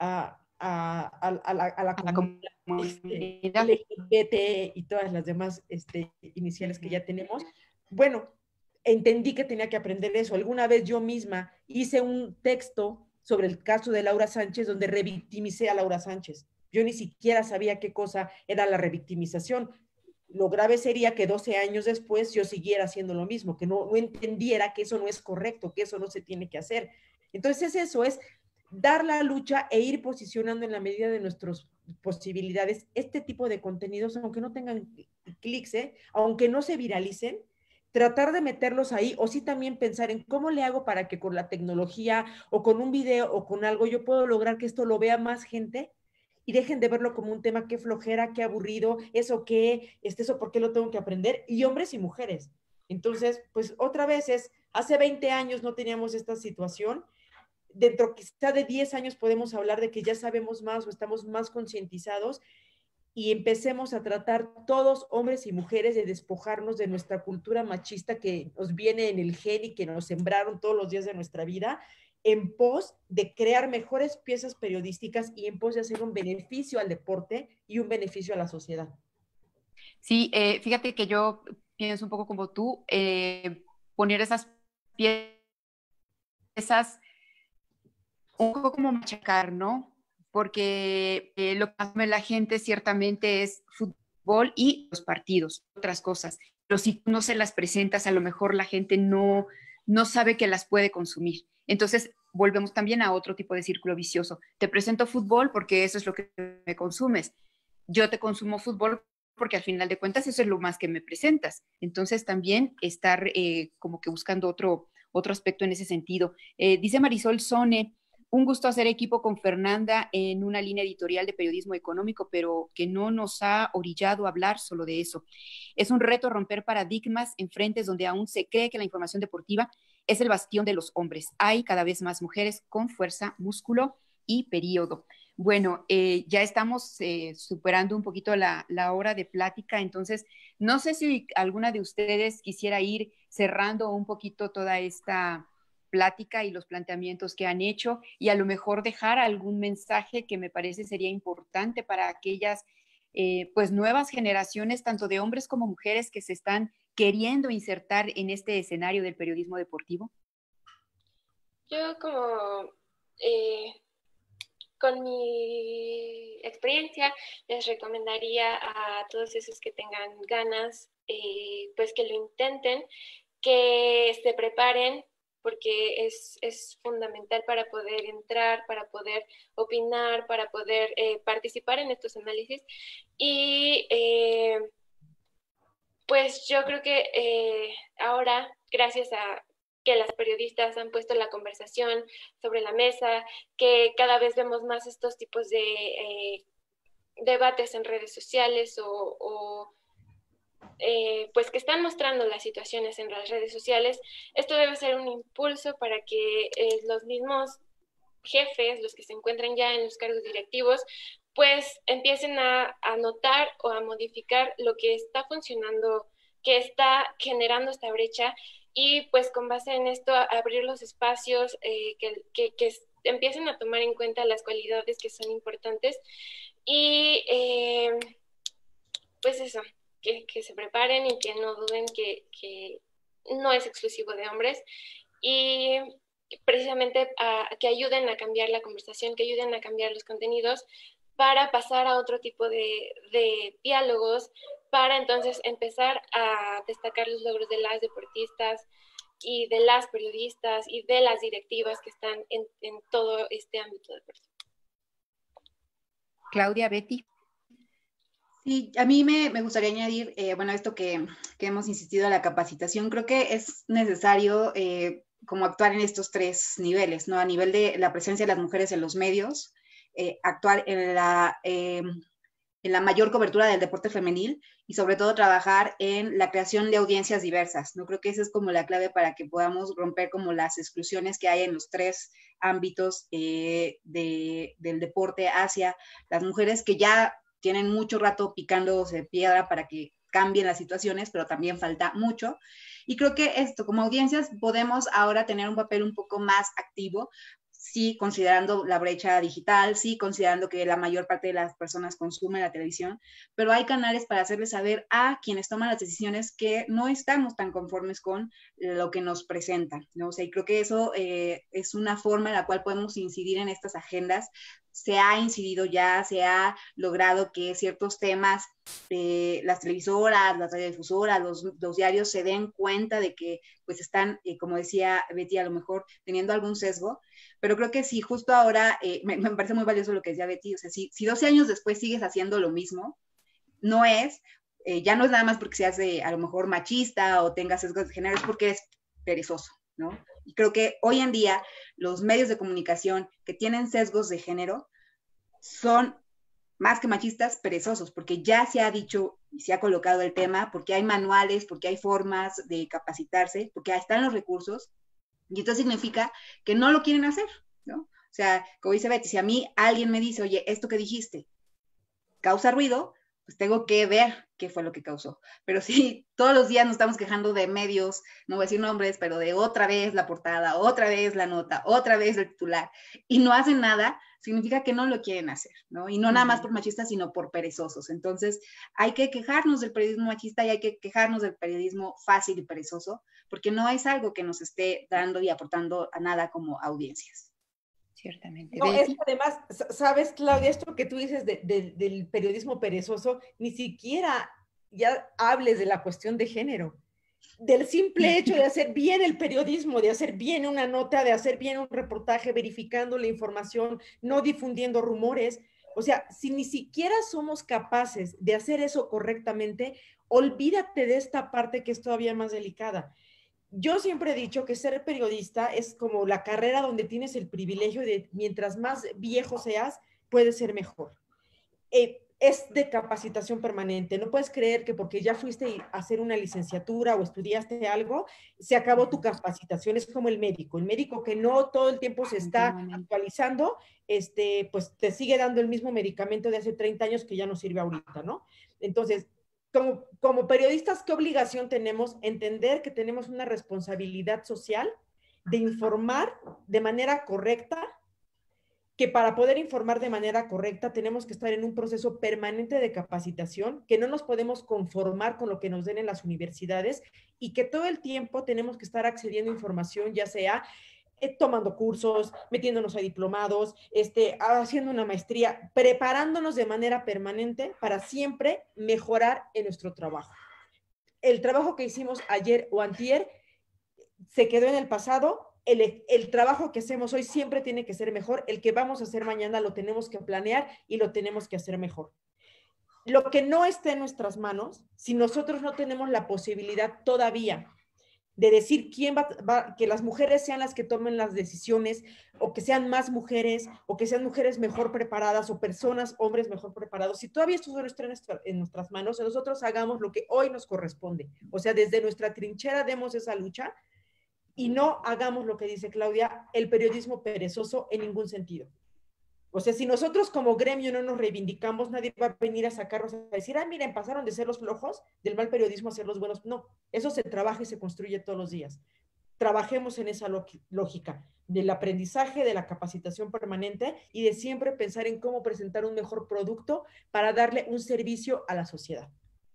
a la comunidad LGBT y todas las demás iniciales que ya tenemos. Bueno, entendí que tenía que aprender eso. Alguna vez yo misma hice un texto sobre el caso de Laura Sánchez donde revictimicé a Laura Sánchez. Yo ni siquiera sabía qué cosa era la revictimización. Lo grave sería que 12 años después yo siguiera haciendo lo mismo, que no entendiera que eso no es correcto, que eso no se tiene que hacer. Entonces eso es dar la lucha e ir posicionando en la medida de nuestras posibilidades este tipo de contenidos, aunque no tengan clics, aunque no se viralicen, tratar de meterlos ahí, o sí también pensar en cómo le hago para que con la tecnología o con un video o con algo yo puedo lograr que esto lo vea más gente y dejen de verlo como un tema que flojera, que aburrido, eso qué, eso por qué lo tengo que aprender, y hombres y mujeres. Entonces, pues otra vez hace 20 años no teníamos esta situación, dentro quizá de 10 años podemos hablar de que ya sabemos más o estamos más concientizados, y empecemos a tratar todos, hombres y mujeres, de despojarnos de nuestra cultura machista que nos viene en el gen y que nos sembraron todos los días de nuestra vida, en pos de crear mejores piezas periodísticas y en pos de hacer un beneficio al deporte y un beneficio a la sociedad. Sí, fíjate que yo pienso un poco como tú, poner esas piezas un poco como machacar, ¿no? Porque lo que hace la gente ciertamente es fútbol y los partidos, otras cosas. Pero si tú no se las presentas, a lo mejor la gente no sabe que las puede consumir. Entonces, volvemos también a otro tipo de círculo vicioso. Te presento fútbol porque eso es lo que me consumes. Yo te consumo fútbol porque al final de cuentas eso es lo más que me presentas. Entonces, también estar como que buscando otro aspecto en ese sentido. Dice Marisol Sone, un gusto hacer equipo con Fernanda en una línea editorial de periodismo económico, pero que no nos ha orillado a hablar solo de eso. Es un reto romper paradigmas en frentes donde aún se cree que la información deportiva es el bastión de los hombres. Hay cada vez más mujeres con fuerza, músculo y periodo. Bueno, ya estamos superando un poquito la hora de plática, entonces no sé si alguna de ustedes quisiera ir cerrando un poquito toda esta plática y los planteamientos que han hecho y a lo mejor dejar algún mensaje que me parece sería importante para aquellas pues nuevas generaciones, tanto de hombres como mujeres que se están queriendo insertar en este escenario del periodismo deportivo. Yo como con mi experiencia les recomendaría a todos esos que tengan ganas, pues que lo intenten, que se preparen, porque es fundamental para poder entrar, para poder opinar, para poder participar en estos análisis. Y pues yo creo que ahora, gracias a que las periodistas han puesto la conversación sobre la mesa, que cada vez vemos más estos tipos de debates en redes sociales pues que están mostrando las situaciones en las redes sociales, esto debe ser un impulso para que los mismos jefes, los que se encuentran ya en los cargos directivos, pues empiecen a notar o a modificar lo que está funcionando, que está generando esta brecha y pues con base en esto abrir los espacios que empiecen a tomar en cuenta las cualidades que son importantes y pues eso, que se preparen y que no duden que no es exclusivo de hombres y precisamente que ayuden a cambiar la conversación, que ayuden a cambiar los contenidos para pasar a otro tipo de diálogos, para entonces empezar a destacar los logros de las deportistas y de las periodistas y de las directivas que están en todo este ámbito deportivo. Claudia, Betty. Sí, a mí me gustaría añadir, bueno, esto que hemos insistido a la capacitación, creo que es necesario como actuar en estos tres niveles, ¿no? A nivel de la presencia de las mujeres en los medios, actuar en la mayor cobertura del deporte femenil y sobre todo trabajar en la creación de audiencias diversas, ¿no? Creo que esa es como la clave para que podamos romper como las exclusiones que hay en los tres ámbitos del deporte hacia las mujeres que ya tienen mucho rato picándose piedra para que cambien las situaciones, pero también falta mucho. Y creo que esto, como audiencias, podemos ahora tener un papel un poco más activo, sí considerando la brecha digital, sí considerando que la mayor parte de las personas consumen la televisión, pero hay canales para hacerles saber a quienes toman las decisiones que no estamos tan conformes con lo que nos presentan, ¿no? O sea, y creo que eso es una forma en la cual podemos incidir en estas agendas. Se ha incidido ya, se ha logrado que ciertos temas, las televisoras, las radiodifusoras, los diarios se den cuenta de que pues están, como decía Betty, a lo mejor teniendo algún sesgo, pero creo que sí, justo ahora, me parece muy valioso lo que decía Betty, o sea, si 12 años después sigues haciendo lo mismo, no es, ya no es nada más porque seas a lo mejor machista o tengas sesgos de género, es porque eres perezoso, ¿no? Y creo que hoy en día los medios de comunicación que tienen sesgos de género son más que machistas, perezosos, porque ya se ha dicho y se ha colocado el tema, porque hay manuales, porque hay formas de capacitarse, porque están los recursos, y esto significa que no lo quieren hacer, ¿no? O sea, como dice Betty, si a mí alguien me dice, oye, esto que dijiste causa ruido, pues tengo que ver qué fue lo que causó. Pero sí, todos los días nos estamos quejando de medios, no voy a decir nombres, pero de otra vez la portada, otra vez la nota, otra vez el titular, y no hacen nada, significa que no lo quieren hacer, ¿no? Y no nada más por machistas, sino por perezosos. Entonces, hay que quejarnos del periodismo machista y hay que quejarnos del periodismo fácil y perezoso, porque no es algo que nos esté dando y aportando a nada como audiencias. Ciertamente. No, es que además, ¿sabes, Claudia? Esto que tú dices del periodismo perezoso, ni siquiera ya hables de la cuestión de género. Del simple hecho de hacer bien el periodismo, de hacer bien una nota, de hacer bien un reportaje, verificando la información, no difundiendo rumores. O sea, si ni siquiera somos capaces de hacer eso correctamente, olvídate de esta parte que es todavía más delicada. Yo siempre he dicho que ser periodista es como la carrera donde tienes el privilegio de, mientras más viejo seas, puedes ser mejor. Es de capacitación permanente. No puedes creer que porque ya fuiste a hacer una licenciatura o estudiaste algo, se acabó tu capacitación. Es como el médico que no todo el tiempo se está actualizando, pues te sigue dando el mismo medicamento de hace 30 años que ya no sirve ahorita, ¿no? Entonces, como periodistas, ¿qué obligación tenemos? Entender que tenemos una responsabilidad social de informar de manera correcta, que para poder informar de manera correcta tenemos que estar en un proceso permanente de capacitación, que no nos podemos conformar con lo que nos den en las universidades y que todo el tiempo tenemos que estar accediendo a información, ya sea tomando cursos, metiéndonos a diplomados, haciendo una maestría, preparándonos de manera permanente para siempre mejorar en nuestro trabajo. El trabajo que hicimos ayer o antier se quedó en el pasado. El trabajo que hacemos hoy siempre tiene que ser mejor. El que vamos a hacer mañana lo tenemos que planear y lo tenemos que hacer mejor. Lo que no está en nuestras manos, si nosotros no tenemos la posibilidad todavía de decir quién que las mujeres sean las que tomen las decisiones, o que sean más mujeres, o que sean mujeres mejor preparadas, o personas, hombres mejor preparados. Si todavía esto no está en nuestras manos, nosotros hagamos lo que hoy nos corresponde. O sea, desde nuestra trinchera demos esa lucha y no hagamos lo que dice Claudia, el periodismo perezoso en ningún sentido. O sea, si nosotros como gremio no nos reivindicamos, nadie va a venir a sacarnos a decir, miren, pasaron de ser los flojos del mal periodismo a ser los buenos. No, eso se trabaja y se construye todos los días. Trabajemos en esa lógica del aprendizaje, de la capacitación permanente y de siempre pensar en cómo presentar un mejor producto para darle un servicio a la sociedad.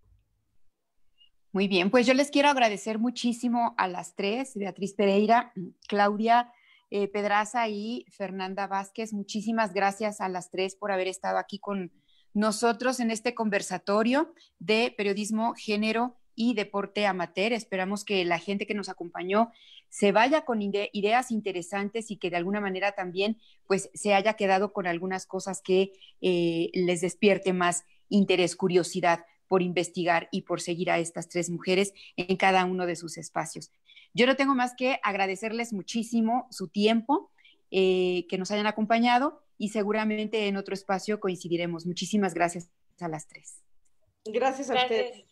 Muy bien, pues yo les quiero agradecer muchísimo a las tres, Beatriz Pereira, Claudia Pedraza y Fernanda Vázquez. Muchísimas gracias a las tres por haber estado aquí con nosotros en este conversatorio de periodismo, género y deporte amateur. Esperamos que la gente que nos acompañó se vaya con ideas interesantes y que de alguna manera también pues se haya quedado con algunas cosas que les despierte más interés, curiosidad por investigar y por seguir a estas tres mujeres en cada uno de sus espacios. Yo no tengo más que agradecerles muchísimo su tiempo, que nos hayan acompañado y seguramente en otro espacio coincidiremos. Muchísimas gracias a las tres. Gracias a ustedes.